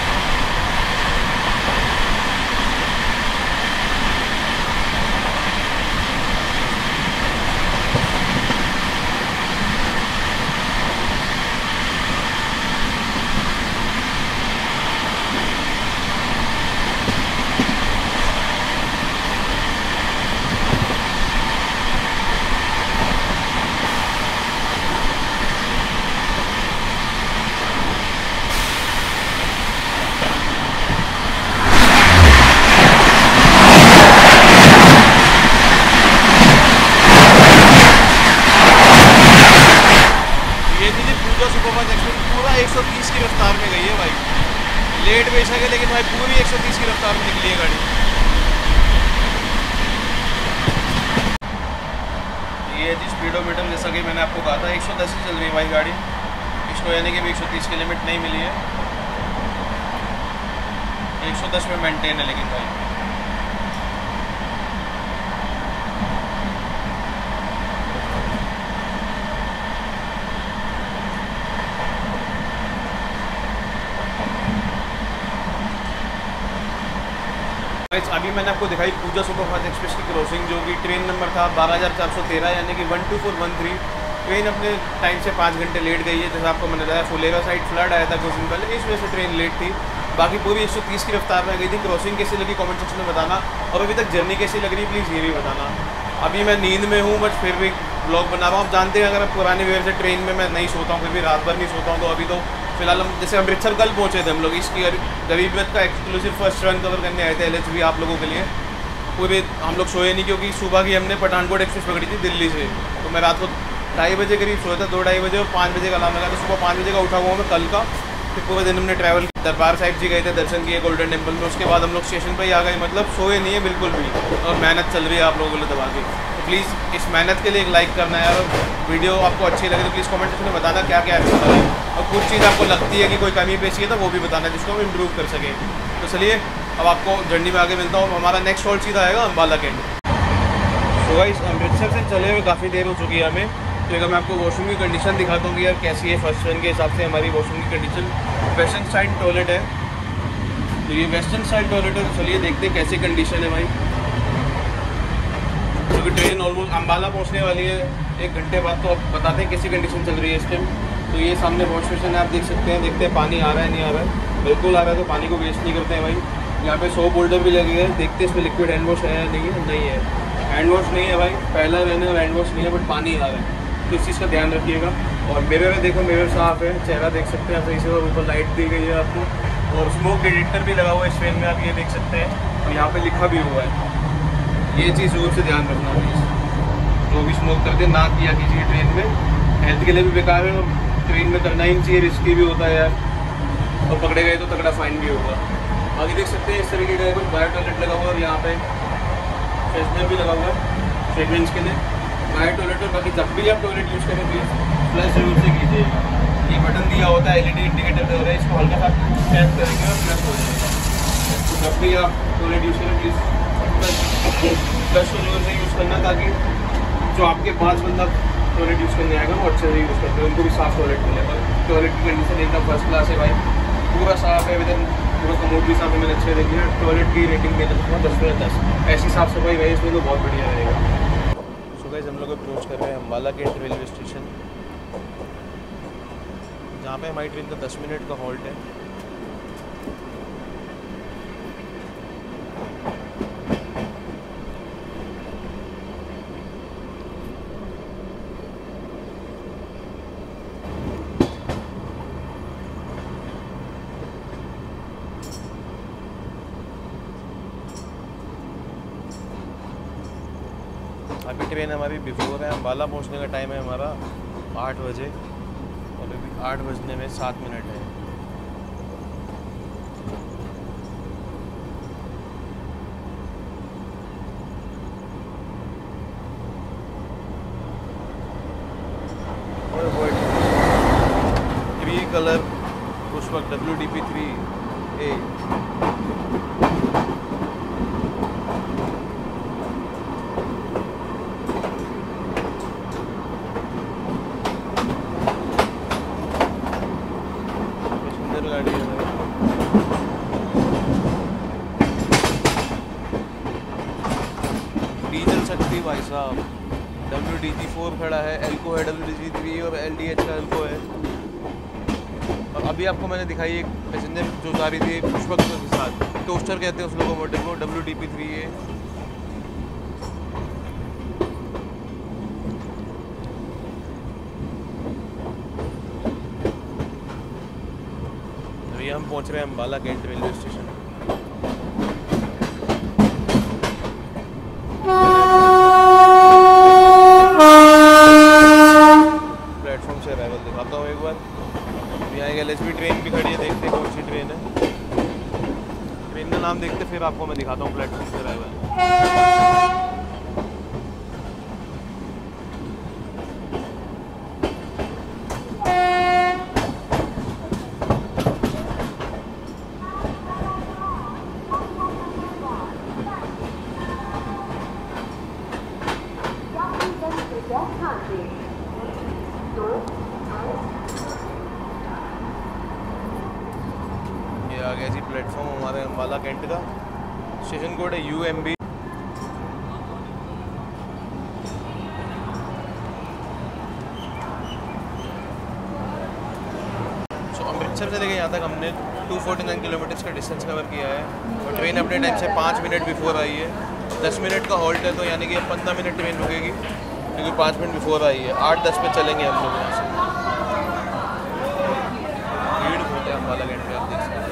एक सौ तीस की रफ्तार में गई है भाई, लेट बेशक है लेकिन भाई पूरी एक सौ तीस की रफ्तार में निकली है गाड़ी। ये जी स्पीडोमीटर, जैसा कि मैंने आपको कहा था एक सौ दस ही चल रही है भाई गाड़ी, इसको यानी कि एक सौ तीस की लिमिट नहीं मिली है, एक सौ दस में मेंटेन है लेकिन भाई। अभी मैंने आपको दिखाई पूजा सुपरफास्ट एक्सप्रेस की क्रॉसिंग, जो कि ट्रेन नंबर था बारह हज़ार चार सौ तेरह यानी कि one two four one three. Train अपने टाइम से पाँच घंटे लेट गई है, जैसा आपको मैंने बताया। फुलेरा साइड फ्लड आया था कुछ दिन पहले, इस वजह से ट्रेन लेट थी। बाकी पूरी एक सौ तीस की रफ्तार में गई थी। क्रॉसिंग कैसी लगी कमेंट सेक्शन में बताना, और अभी तक जर्नी कैसी लग रही है प्लीज़ ये भी बताना। अभी मैं नींद में हूँ बट फिर भी ब्लॉग बना रहा हूँ। आप जानते हैं अगर पुराने वेयर से ट्रेन में मैं नहीं सोता हूँ, फिर भी रात भर नहीं सोता हूँ। तो अभी तो फिलहाल हम जैसे अमृतसर कल पहुँचे थे हम लोग, इसकी गरीबरथ का एक्सक्लूसिव फर्स्ट रन कवर करने आए थे एल एच बी आप लोगों के लिए। पूरे हम लोग सोए नहीं क्योंकि सुबह की हमने पठानकोट एक्सप्रेस पकड़ी थी दिल्ली से। तो मैं रात को ढाई बजे करीब सोया था, दो ढाई बजे, और पाँच बजे का अलार्म लगा था। सुबह पाँच बजे का उठा हुआ मैं कल का। फिर पूरे दिन हमने ट्रैवल दरबार साहिब जी गए थे, दर्शन किए गोल्डन टेम्पल में। उसके बाद हम लोग स्टेशन पर ही आ गए, मतलब सोए नहीं है बिल्कुल भी, और मेहनत चल रही है आप लोगों को दबा के। तो प्लीज़ इस मेहनत के लिए एक लाइक करना है, और वीडियो आपको अच्छी लगे तो प्लीज़ कमेंट सेक्शन में बताना क्या क्या अच्छा लगा, और कुछ चीज़ आपको लगती है कि कोई कमी पेशी है तो वो भी बताना जिसको हम इम्प्रूव कर सकें। तो चलिए अब आपको जर्नी में आगे मिलता हूँ। हमारा नेक्स्ट हॉल्ट सीधा आएगा अम्बाला कैंट। तो गाइस अमृतसर से चले हुए काफ़ी देर हो चुकी है हमें। तो अगर मैं आपको वॉशरूम की कंडीशन दिखाता हूँ कि यार कैसी है, फर्स्ट रन के हिसाब से हमारी वॉशरूम की कंडीशन। वेस्टर्न साइड टॉयलेट है, तो ये वेस्टर्न साइड टॉयलेट है। तो चलिए देखते हैं कैसी कंडीशन है भाई, क्योंकि ट्रेन ऑलमोस्ट अम्बाला पहुँचने वाली है एक घंटे बाद। तो अब बताते हैं कैसी कंडीशन चल रही है इस टाइम। तो ये सामने वॉश बेसिन है, आप देख सकते हैं। देखते हैं पानी आ रहा है नहीं आ रहा है, बिल्कुल आ रहा है तो पानी को वेस्ट नहीं करते हैं भाई। यहाँ पे सोप होल्डर भी लगे हैं, देखते हैं इसमें लिक्विड हैंड वॉश है या नहीं है। नहीं है, हैंड वॉश नहीं है भाई, पहला रहने और हैंड वॉश नहीं है, बट पानी आ रहा है, तो इस चीज़ का ध्यान रखिएगा। और मिरर है, देखो मिरर साफ है, चेहरा देख सकते हैं सही से, और ऊपर लाइट दी गई है आपको, और स्मोक डिटेक्टर भी लगा हुआ है इस ट्रेन में, आप ये देख सकते हैं। और यहाँ पे लिखा भी हुआ है, ये चीज़ जरूर से ध्यान रखना प्लीज़। जो भी स्मोक करते ना किया कीजिए ट्रेन में, हेल्थ के लिए भी बेकार है, और ट्रेन में करना ही नहीं चाहिए, रिस्की भी होता है यार, और पकड़े गए तो तगड़ा फाइन भी होगा। आगे देख सकते हैं इस तरीके का कुछ बायो टॉयलेट लगा हुआ है, और यहाँ पे फ्रेशनर भी लगा हुआ है फ्रेगरेंस के लिए, बायो टॉयलेट। और बाकी जब भी आप टॉयलेट यूज़ करें प्लीज़ फ्लश जरूर से कीजिएगा। ये बटन दिया होता है, एलईडी इंडिकेटर दे रहा है, इसको हल्का सा टैप करेंगे और फ्लश हो जाएगा। तो जब भी आप टॉयलेट यूज़ करें प्लीज़ फ्लश को जरूर से यूज़ करना, ताकि जो आपके पास बंदा टॉयलेट यूज़ करने आएगा वो अच्छे से यूज़ करते हैं, उनको भी साफ टॉयलेट मिलेगा। टॉयलेट की कंडीशन एकदम फर्स्ट क्लास है भाई, पूरा साफ है, विदन पूरा कमोड भी साफ है, मैंने अच्छे देखी है। टॉयलेट की रेटिंग दे देता हूँ दस में दस, ऐसी साफ सफाई भाई इसमें तो बहुत बढ़िया रहेगा। सो गाइस हम लोग अप्रोच कर रहे हैं अम्बाला कैंट रेलवे स्टेशन, जहाँ पे हमारी ट्रेन का दस मिनट का हॉल्ट है। अभी ट्रेन हमारी बिफोर है, अम्बाला पहुंचने का टाइम है हमारा आठ बजे और अभी आठ बजने में सात मिनट है। थ्री कलर उस वक्त W D P three A diesel Shakti भाई साहब। डब्ल्यू डी जी फोर खड़ा है, एल्को है डब्ल्यू डी जी थ्री और एल डी एच का एल्को है। और अभी आपको मैंने दिखाई एक पैसेंजर जो जा रही थी पुष्पक के साथ, टोस्टर कहते हैं उस लोकोमोटिव को, डब्ल्यू डी पी थ्री है। अभी हम पहुंच रहे हैं Ambala cantt railway station. Platform से अराइवल दिखाता हूँ एक बार। यहाँ एक एल एच बी ट्रेन भी खड़ी है, देखते हैं कौन सी ट्रेन है। ट्रेन का नाम देखते फिर आपको मैं दिखाता हूँ प्लेटफॉर्म से अराइवल। ये आ गया जी प्लेटफॉर्म हमारे अम्बाला कैंट का। स्टेशन कोड है U M B. So Amritsar से लेके यहाँ तक हमने दो सौ उनचास किलोमीटर का डिस्टेंस कवर किया है और ट्रेन अपने टाइम से पाँच मिनट बिफोर आई है। दस मिनट का हॉल्ट है तो यानी कि पंद्रह मिनट ट्रेन रुकेगी क्योंकि पाँच मिनट बिफोर आई है। आठ दस पे चलेंगे हम लोग यहाँ से। भीड़ बहुत है अम्बाला कैंट पे, आप देख सकते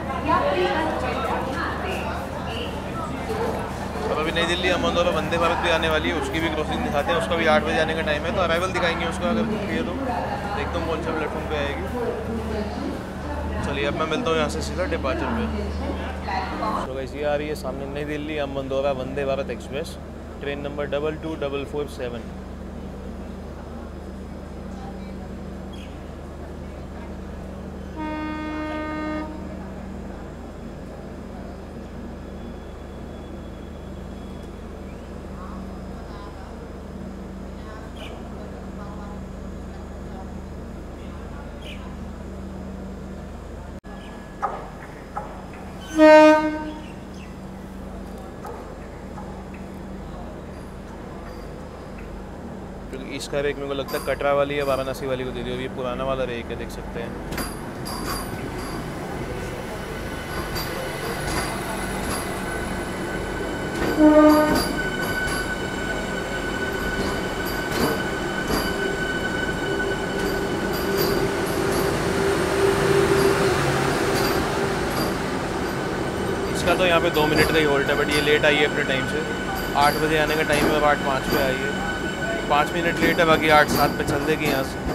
हैं। और अभी नई दिल्ली अहमदाबाद वंदे भारत भी आने वाली है, उसकी भी क्रॉसिंग दिखाते हैं। उसका भी आठ बजे आने का टाइम है तो अराइवल दिखाएंगे उसका, अगर ये तो देखता हूँ कौन सा प्लेटफॉर्म पे आएगी। चलिए अब मैं मिलता हूँ यहाँ से सीधा डिपार्चर पे। तो गाइस ये आ रही है सामने नई Delhi Ahmedabad Vande Bharat express, train number double two double four seven. इसका रेक मेरे को लगता है कटरा वाली या वाराणसी वाली को दे दी, और ये पुराना वाला रेक है, देख सकते हैं। इसका तो यहाँ पे दो मिनट का ही होल्ड है, बट ये लेट आई है अपने टाइम से। आठ बजे आने का टाइम है, अब आठ पाँच पे आई है। पाँच मिनट लेट है, बाकी आठ सात पे चल देगी यहाँ से।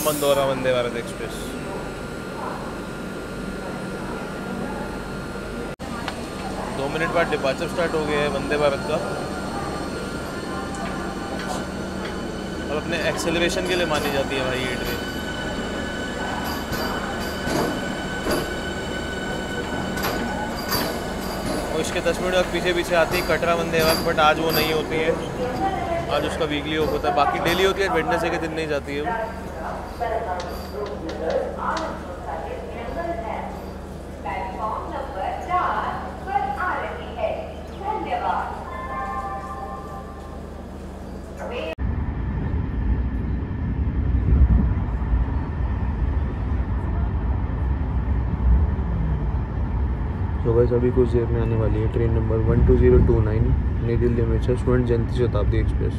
दम्बंदोरा वंदे भारत एक्सप्रेस। दो मिनट बाद डिपार्चर स्टार्ट हो गया है वंदे भारत का। अब अपने एक्सेलरेशन के लिए मानी जाती है भाई ये ट्रेन। और इसके दस मिनट बाद पीछे पीछे आती है कटरा वंदे भारत, बट आज वो नहीं होती है, आज उसका वीकली ऑफ होता है। बाकी डेली होती है, वेडनेसडे के दिन नहीं जाती है वो। तो गाइस अभी कुछ देर में आने वाली है train number one two zero two nine नई Delhi Amritsar Swarna Jayanti Shatabdi express.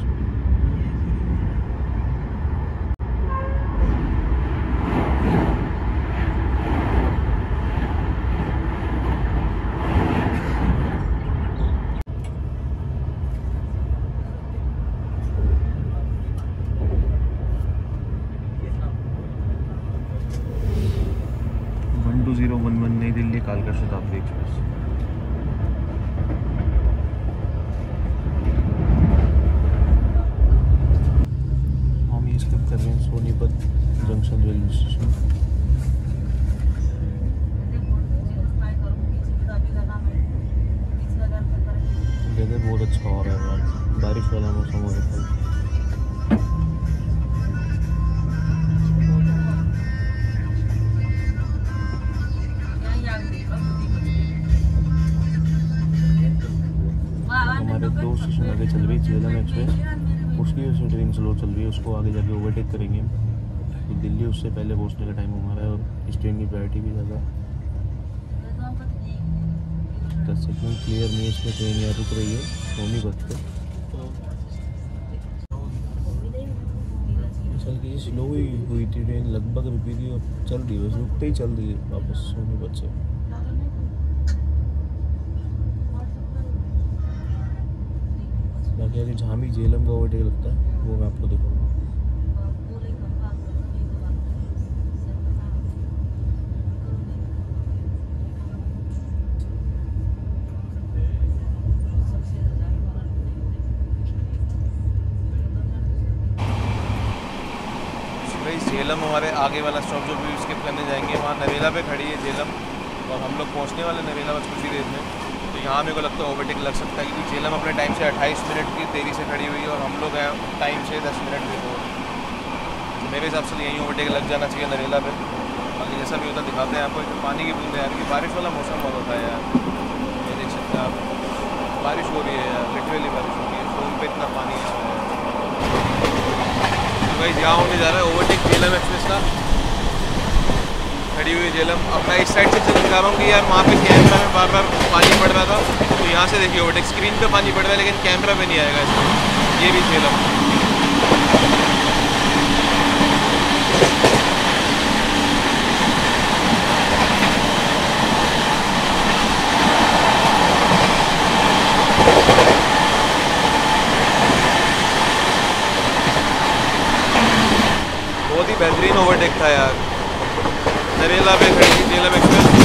One two zero one one नई दिल्ली कालका शताब्दी एक्सप्रेस। हम ये स्किप कर रहे हैं Sonipat junction railway station. Weather बहुत अच्छा हो रहा है, बारिश वाला मौसम हो रहा है। हमारे दो स्टेशन आगे चल रही है झेलम एक्सप्रेस, उसकी वजह से ट्रेन स्लो चल रही है, उसको आगे जाके ओवरटेक करेंगे हम। तो दिल्ली उससे पहले पहुंचने का टाइम हमारा है और इस ट्रेन की प्रायोरिटी भी ज़्यादा। दस सेकंड क्लियर नहीं है, इसमें ट्रेन यहाँ रुक रही है सोनीपत पे। चल के स्लो ही हुई थी ट्रेन, लगभग रुकी थी और चल रही है, बस रुकते ही चल रही है वापस सोनीपत से। बाकी अगर जहाँ भी झेलम का ओवरटेक लगता है वो मैं आपको दिखाऊंगा। झेलम हमारे आगे वाला स्टॉप जो भी स्किप करने जाएंगे, वहाँ नरेला पे खड़ी है झेलम, और हम लोग पहुँचने वाले नरेला बस कुछ ही देर में। तो यहाँ मेरे को लगता है ओवरटेक लग सकता है, क्योंकि झेलम अपने टाइम से अट्ठाईस मिनट की देरी से खड़ी हुई है और हम लोग हैं टाइम से दस मिनट में। तो मेरे हिसाब से यहीं ओवरटेक लग जाना चाहिए नरेला पे। बाकी जैसा भी होता दिखाते हैं आपको। पानी की बूंदें यार, कि बारिश वाला मौसम बहुत होता है यार, ये देख सकते हैं आप, बारिश हो रही है यार, लिटरली बारिश हो रही है, फोन पे इतना पानी है। तो भाई यहाँ होने जा रहा है ओवरटेक झेलम एक्सप्रेस का। खड़ी हुई झेलम, अब मैं इस साइड से चल जा रहा हूँ कि यार वहाँ पे कैमरा में बार बार पानी पड़ रहा था, तो यहाँ से देखिए ओवरटेक स्क्रीन पे पानी पड़ रहा है लेकिन कैमरा पे नहीं आएगा इसमें। ये भी झेलम, बहुत ही बेहतरीन ओवरटेक था यार। नरेला पे खड़ी थी झेलम एक्सप्रेस।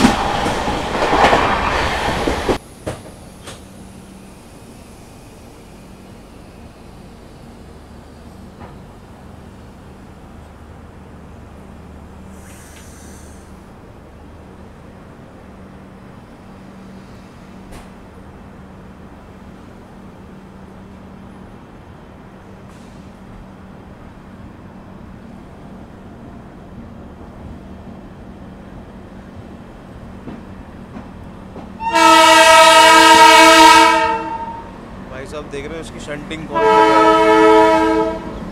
आप देख रहे हो इसकी शंटिंग कौन कर रहा है।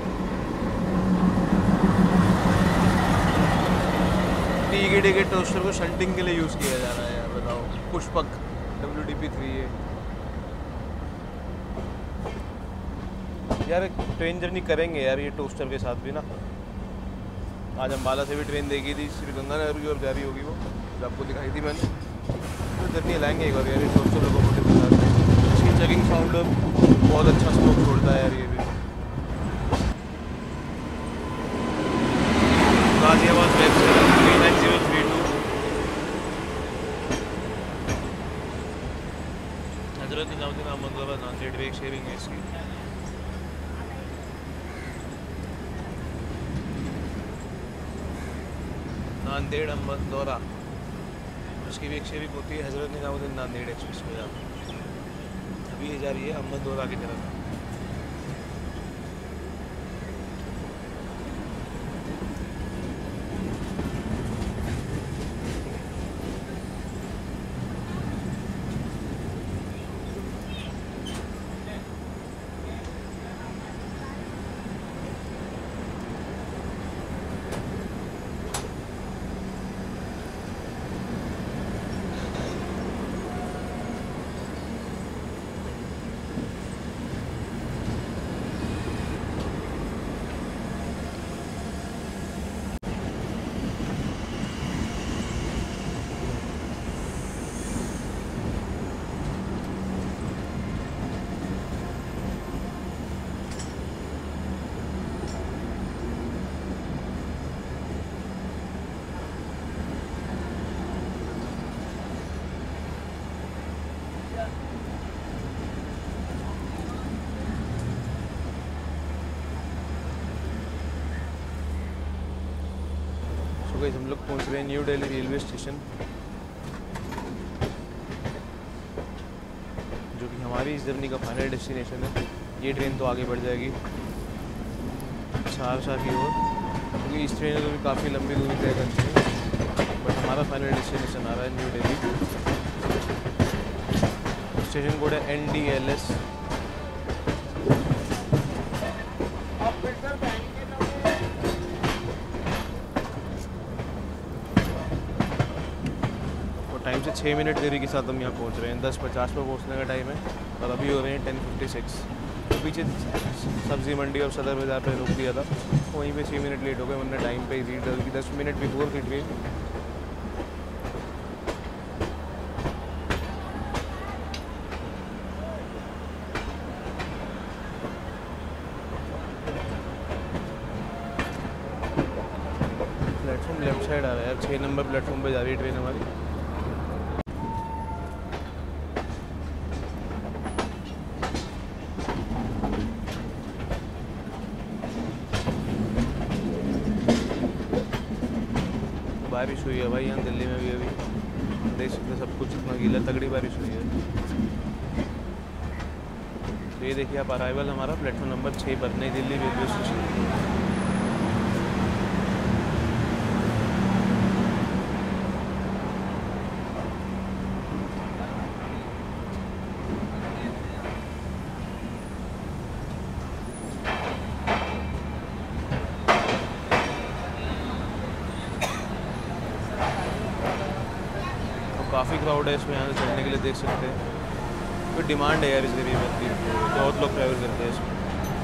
टी के टोस्टर को शंटिंग के लिए यूज किया जा रहा है यार, बताओ। Pushpak W D P three है यार। ट्रेन जर्नी करेंगे यार ये टोस्टर के साथ भी ना। आज अम्बाला से भी ट्रेन देखी थी, श्रीगंगानगर की ओर जा रही होगी वो, जो आपको दिखाई थी मैंने। तो जर्नी लाएंगे एक बार यार ये टोस्टर लोकोमोटिव के साथ। इसकी चेकिंग साउंड बहुत अच्छा स्मोक छोड़ता है यार ये भी। शेविंग है इसकी। नांदेड़ अहमदौरा, उसकी भी एक शेविंग होती है हज़रत निज़ामुद्दीन नांदेड़ एक्सप्रेस में। अभी ये जा रही है अहमदौरा की तरफ। तो गाइस हम लोग पहुंच रहे हैं न्यू दिल्ली रेलवे स्टेशन, जो कि हमारी इस जर्नी का फाइनल डेस्टिनेशन है। ये ट्रेन तो आगे बढ़ जाएगी सहरसा की ओर, क्योंकि इस ट्रेन में भी काफ़ी लंबी दूरी तय करती है। बट हमारा फाइनल डेस्टिनेशन आ रहा है न्यू दिल्ली। स्टेशन कोड है N D L S. Time से छः मिनट देरी के साथ हम यहाँ पहुँच रहे हैं। दस पचास पर पहुँचने का टाइम है और अभी हो रहे हैं टेन फिफ्टी सिक्स। पीछे सब्ज़ी मंडी और सदर बाज़ार पर रोक दिया था, वहीं पे छः मिनट लेट हो गए, वरना टाइम पे ही थी, दस मिनट बिफोर थी ट्रेन। प्लेटफॉर्म लेफ्ट साइड आ रहा है, छः नंबर प्लेटफॉर्म पे जा रही है ट्रेन हमारी। बारिश हुई है भाई यहाँ दिल्ली में भी, अभी देख सकते सब कुछ इतना गीला, तगड़ी बारिश हुई है। तो ये देखिए आप, अराइवल हमारा प्लेटफॉर्म नंबर छः पर नई दिल्ली रेलवे स्टेशन। काफ़ी क्राउड है इसमें, यहाँ से चलने के लिए देख सकते हैं। कोई डिमांड है यार इस गरीब की, बहुत लोग ट्रैवल करते हैं इसमें,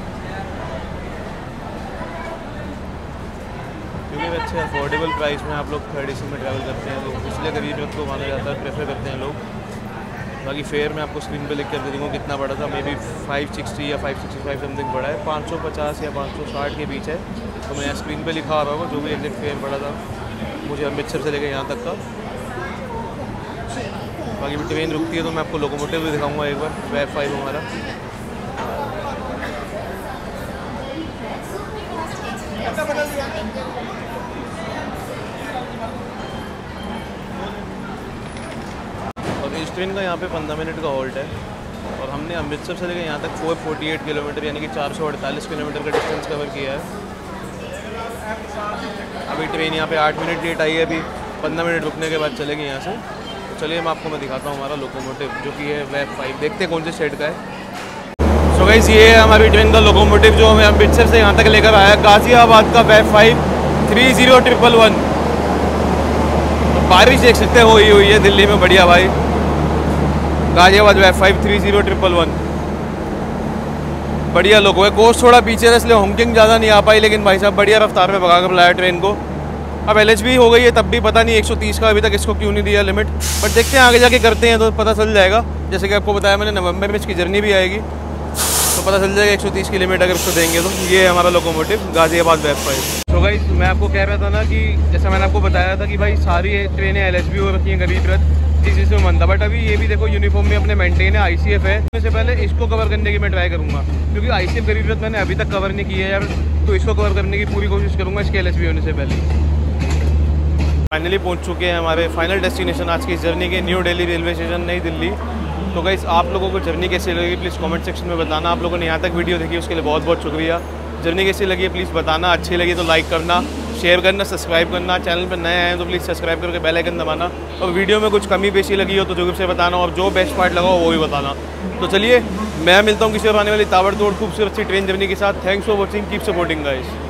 क्योंकि अच्छे अफोर्डेबल प्राइस में आप लोग थर्ड ए सी में ट्रैवल करते हैं, तो इसलिए गरीब रथ को माना जाता है, प्रेफर करते हैं लोग। बाकी फेयर मैं आपको स्क्रीन पे लिख कर दे दूँगा कितना पड़ा था, मे बी फाइव सिक्सटी या फाइव सिक्सटी फाइव समथिंग पड़ा है, पाँच सौ पचास या पाँच सौ साठ के बीच है। तो मैं स्क्रीन पे लिखा आ रहा होगा जो भी एग्जैक्ट फेयर पड़ा था मुझे अमृतसर से लेकर यहाँ तक का। बाकी भी ट्रेन रुकती है तो मैं आपको लोकोमोटिव भी दिखाऊंगा एक बार, वेब फाइव हमारा। और इस ट्रेन का यहाँ पे पंद्रह मिनट का हॉल्ट है, और हमने अमृतसर से लेकर यहाँ तक फोर फोर्टी एट किलोमीटर यानी कि चार सौ अड़तालीस किलोमीटर का डिस्टेंस कवर किया है। अभी ट्रेन यहाँ पे आठ मिनट लेट आई है, अभी पंद्रह मिनट रुकने के बाद चलेगी यहाँ से। चलिए मैं आपको मैं दिखाता हूँ हमारा लोकोमोटिव, जो कि है वेब फाइव। देखते हैं कौन से सेट का है। सो गाइस ये है हमारी ट्रेन का लोकोमोटिव, जो हमें अमृतसर से यहाँ तक लेकर आया, गाजियाबाद का वेब five three zero triple one. बारिश देख सकते हो ही हुई है दिल्ली में, बढ़िया भाई। गाजियाबाद वेब five three zero triple one, बढ़िया लोगो है। कोर्स थोड़ा पीछे है इसलिए होंकिंग ज़्यादा नहीं आ पाई, लेकिन भाई साहब बढ़िया रफ्तार में भगा कर लाया ट्रेन को। अब एल एच बी हो गई है, तब भी पता नहीं एक सौ तीस का अभी तक इसको क्यों नहीं दिया लिमिट, बट देखते हैं आगे जाके करते हैं तो पता चल जाएगा। जैसे कि आपको बताया मैंने, नवंबर में इसकी जर्नी भी आएगी। तो पता चल जाएगा एक सौ तीस किलोमीटर अगर उसको देंगे तो। ये है हमारा लोकोमोटिव गाजियाबाद वेब फाइव। तो गाइस मैं आपको कह रहा था ना कि जैसा मैंने आपको बताया था कि भाई सारी ट्रेनें एल एच बी हो रखी हैं गरीब रथ, जिस जिसमें मन था, बट अभी ये भी देखो यूनिफॉर्म में अपने मेंटेन है, आई सी एफ है। इससे पहले इसको कवर करने की मैं ट्राई करूँगा, क्योंकि आई सी एफ गरीब रथ मैंने अभी तक कवर नहीं किया है यार, तो इसको कवर करने की पूरी कोशिश करूँगा इसके एल एच बी होने से पहले। फाइनली पहुँच चुके हैं हमारे फाइनल डेस्टिनेशन आज की जर्नी के, न्यू दिल्ली रेलवे स्टेशन, नई दिल्ली। तो गाइस आप लोगों को जर्नी कैसी लगी प्लीज़ कमेंट सेक्शन में बताना। आप लोगों ने यहाँ तक वीडियो देखी उसके लिए बहुत बहुत शुक्रिया। जर्नी कैसी लगी है प्लीज़ बताना, अच्छी लगी तो लाइक करना, शेयर करना, सब्सक्राइब करना। चैनल पर नए आए तो प्लीज़ सब्सक्राइब करके बेल आइकन दबाना, और वीडियो में कुछ कमी पेशी लगी हो तो जो से बताना, और जो बेस्ट पार्ट लगा हो वो भी बताना। तो चलिए मैं मिलता हूँ किसी और आने वाली ताबड़तोड़ खूबसूरत सी ट्रेन जर्नी के साथ। Thanks for watching, keep supporting guys.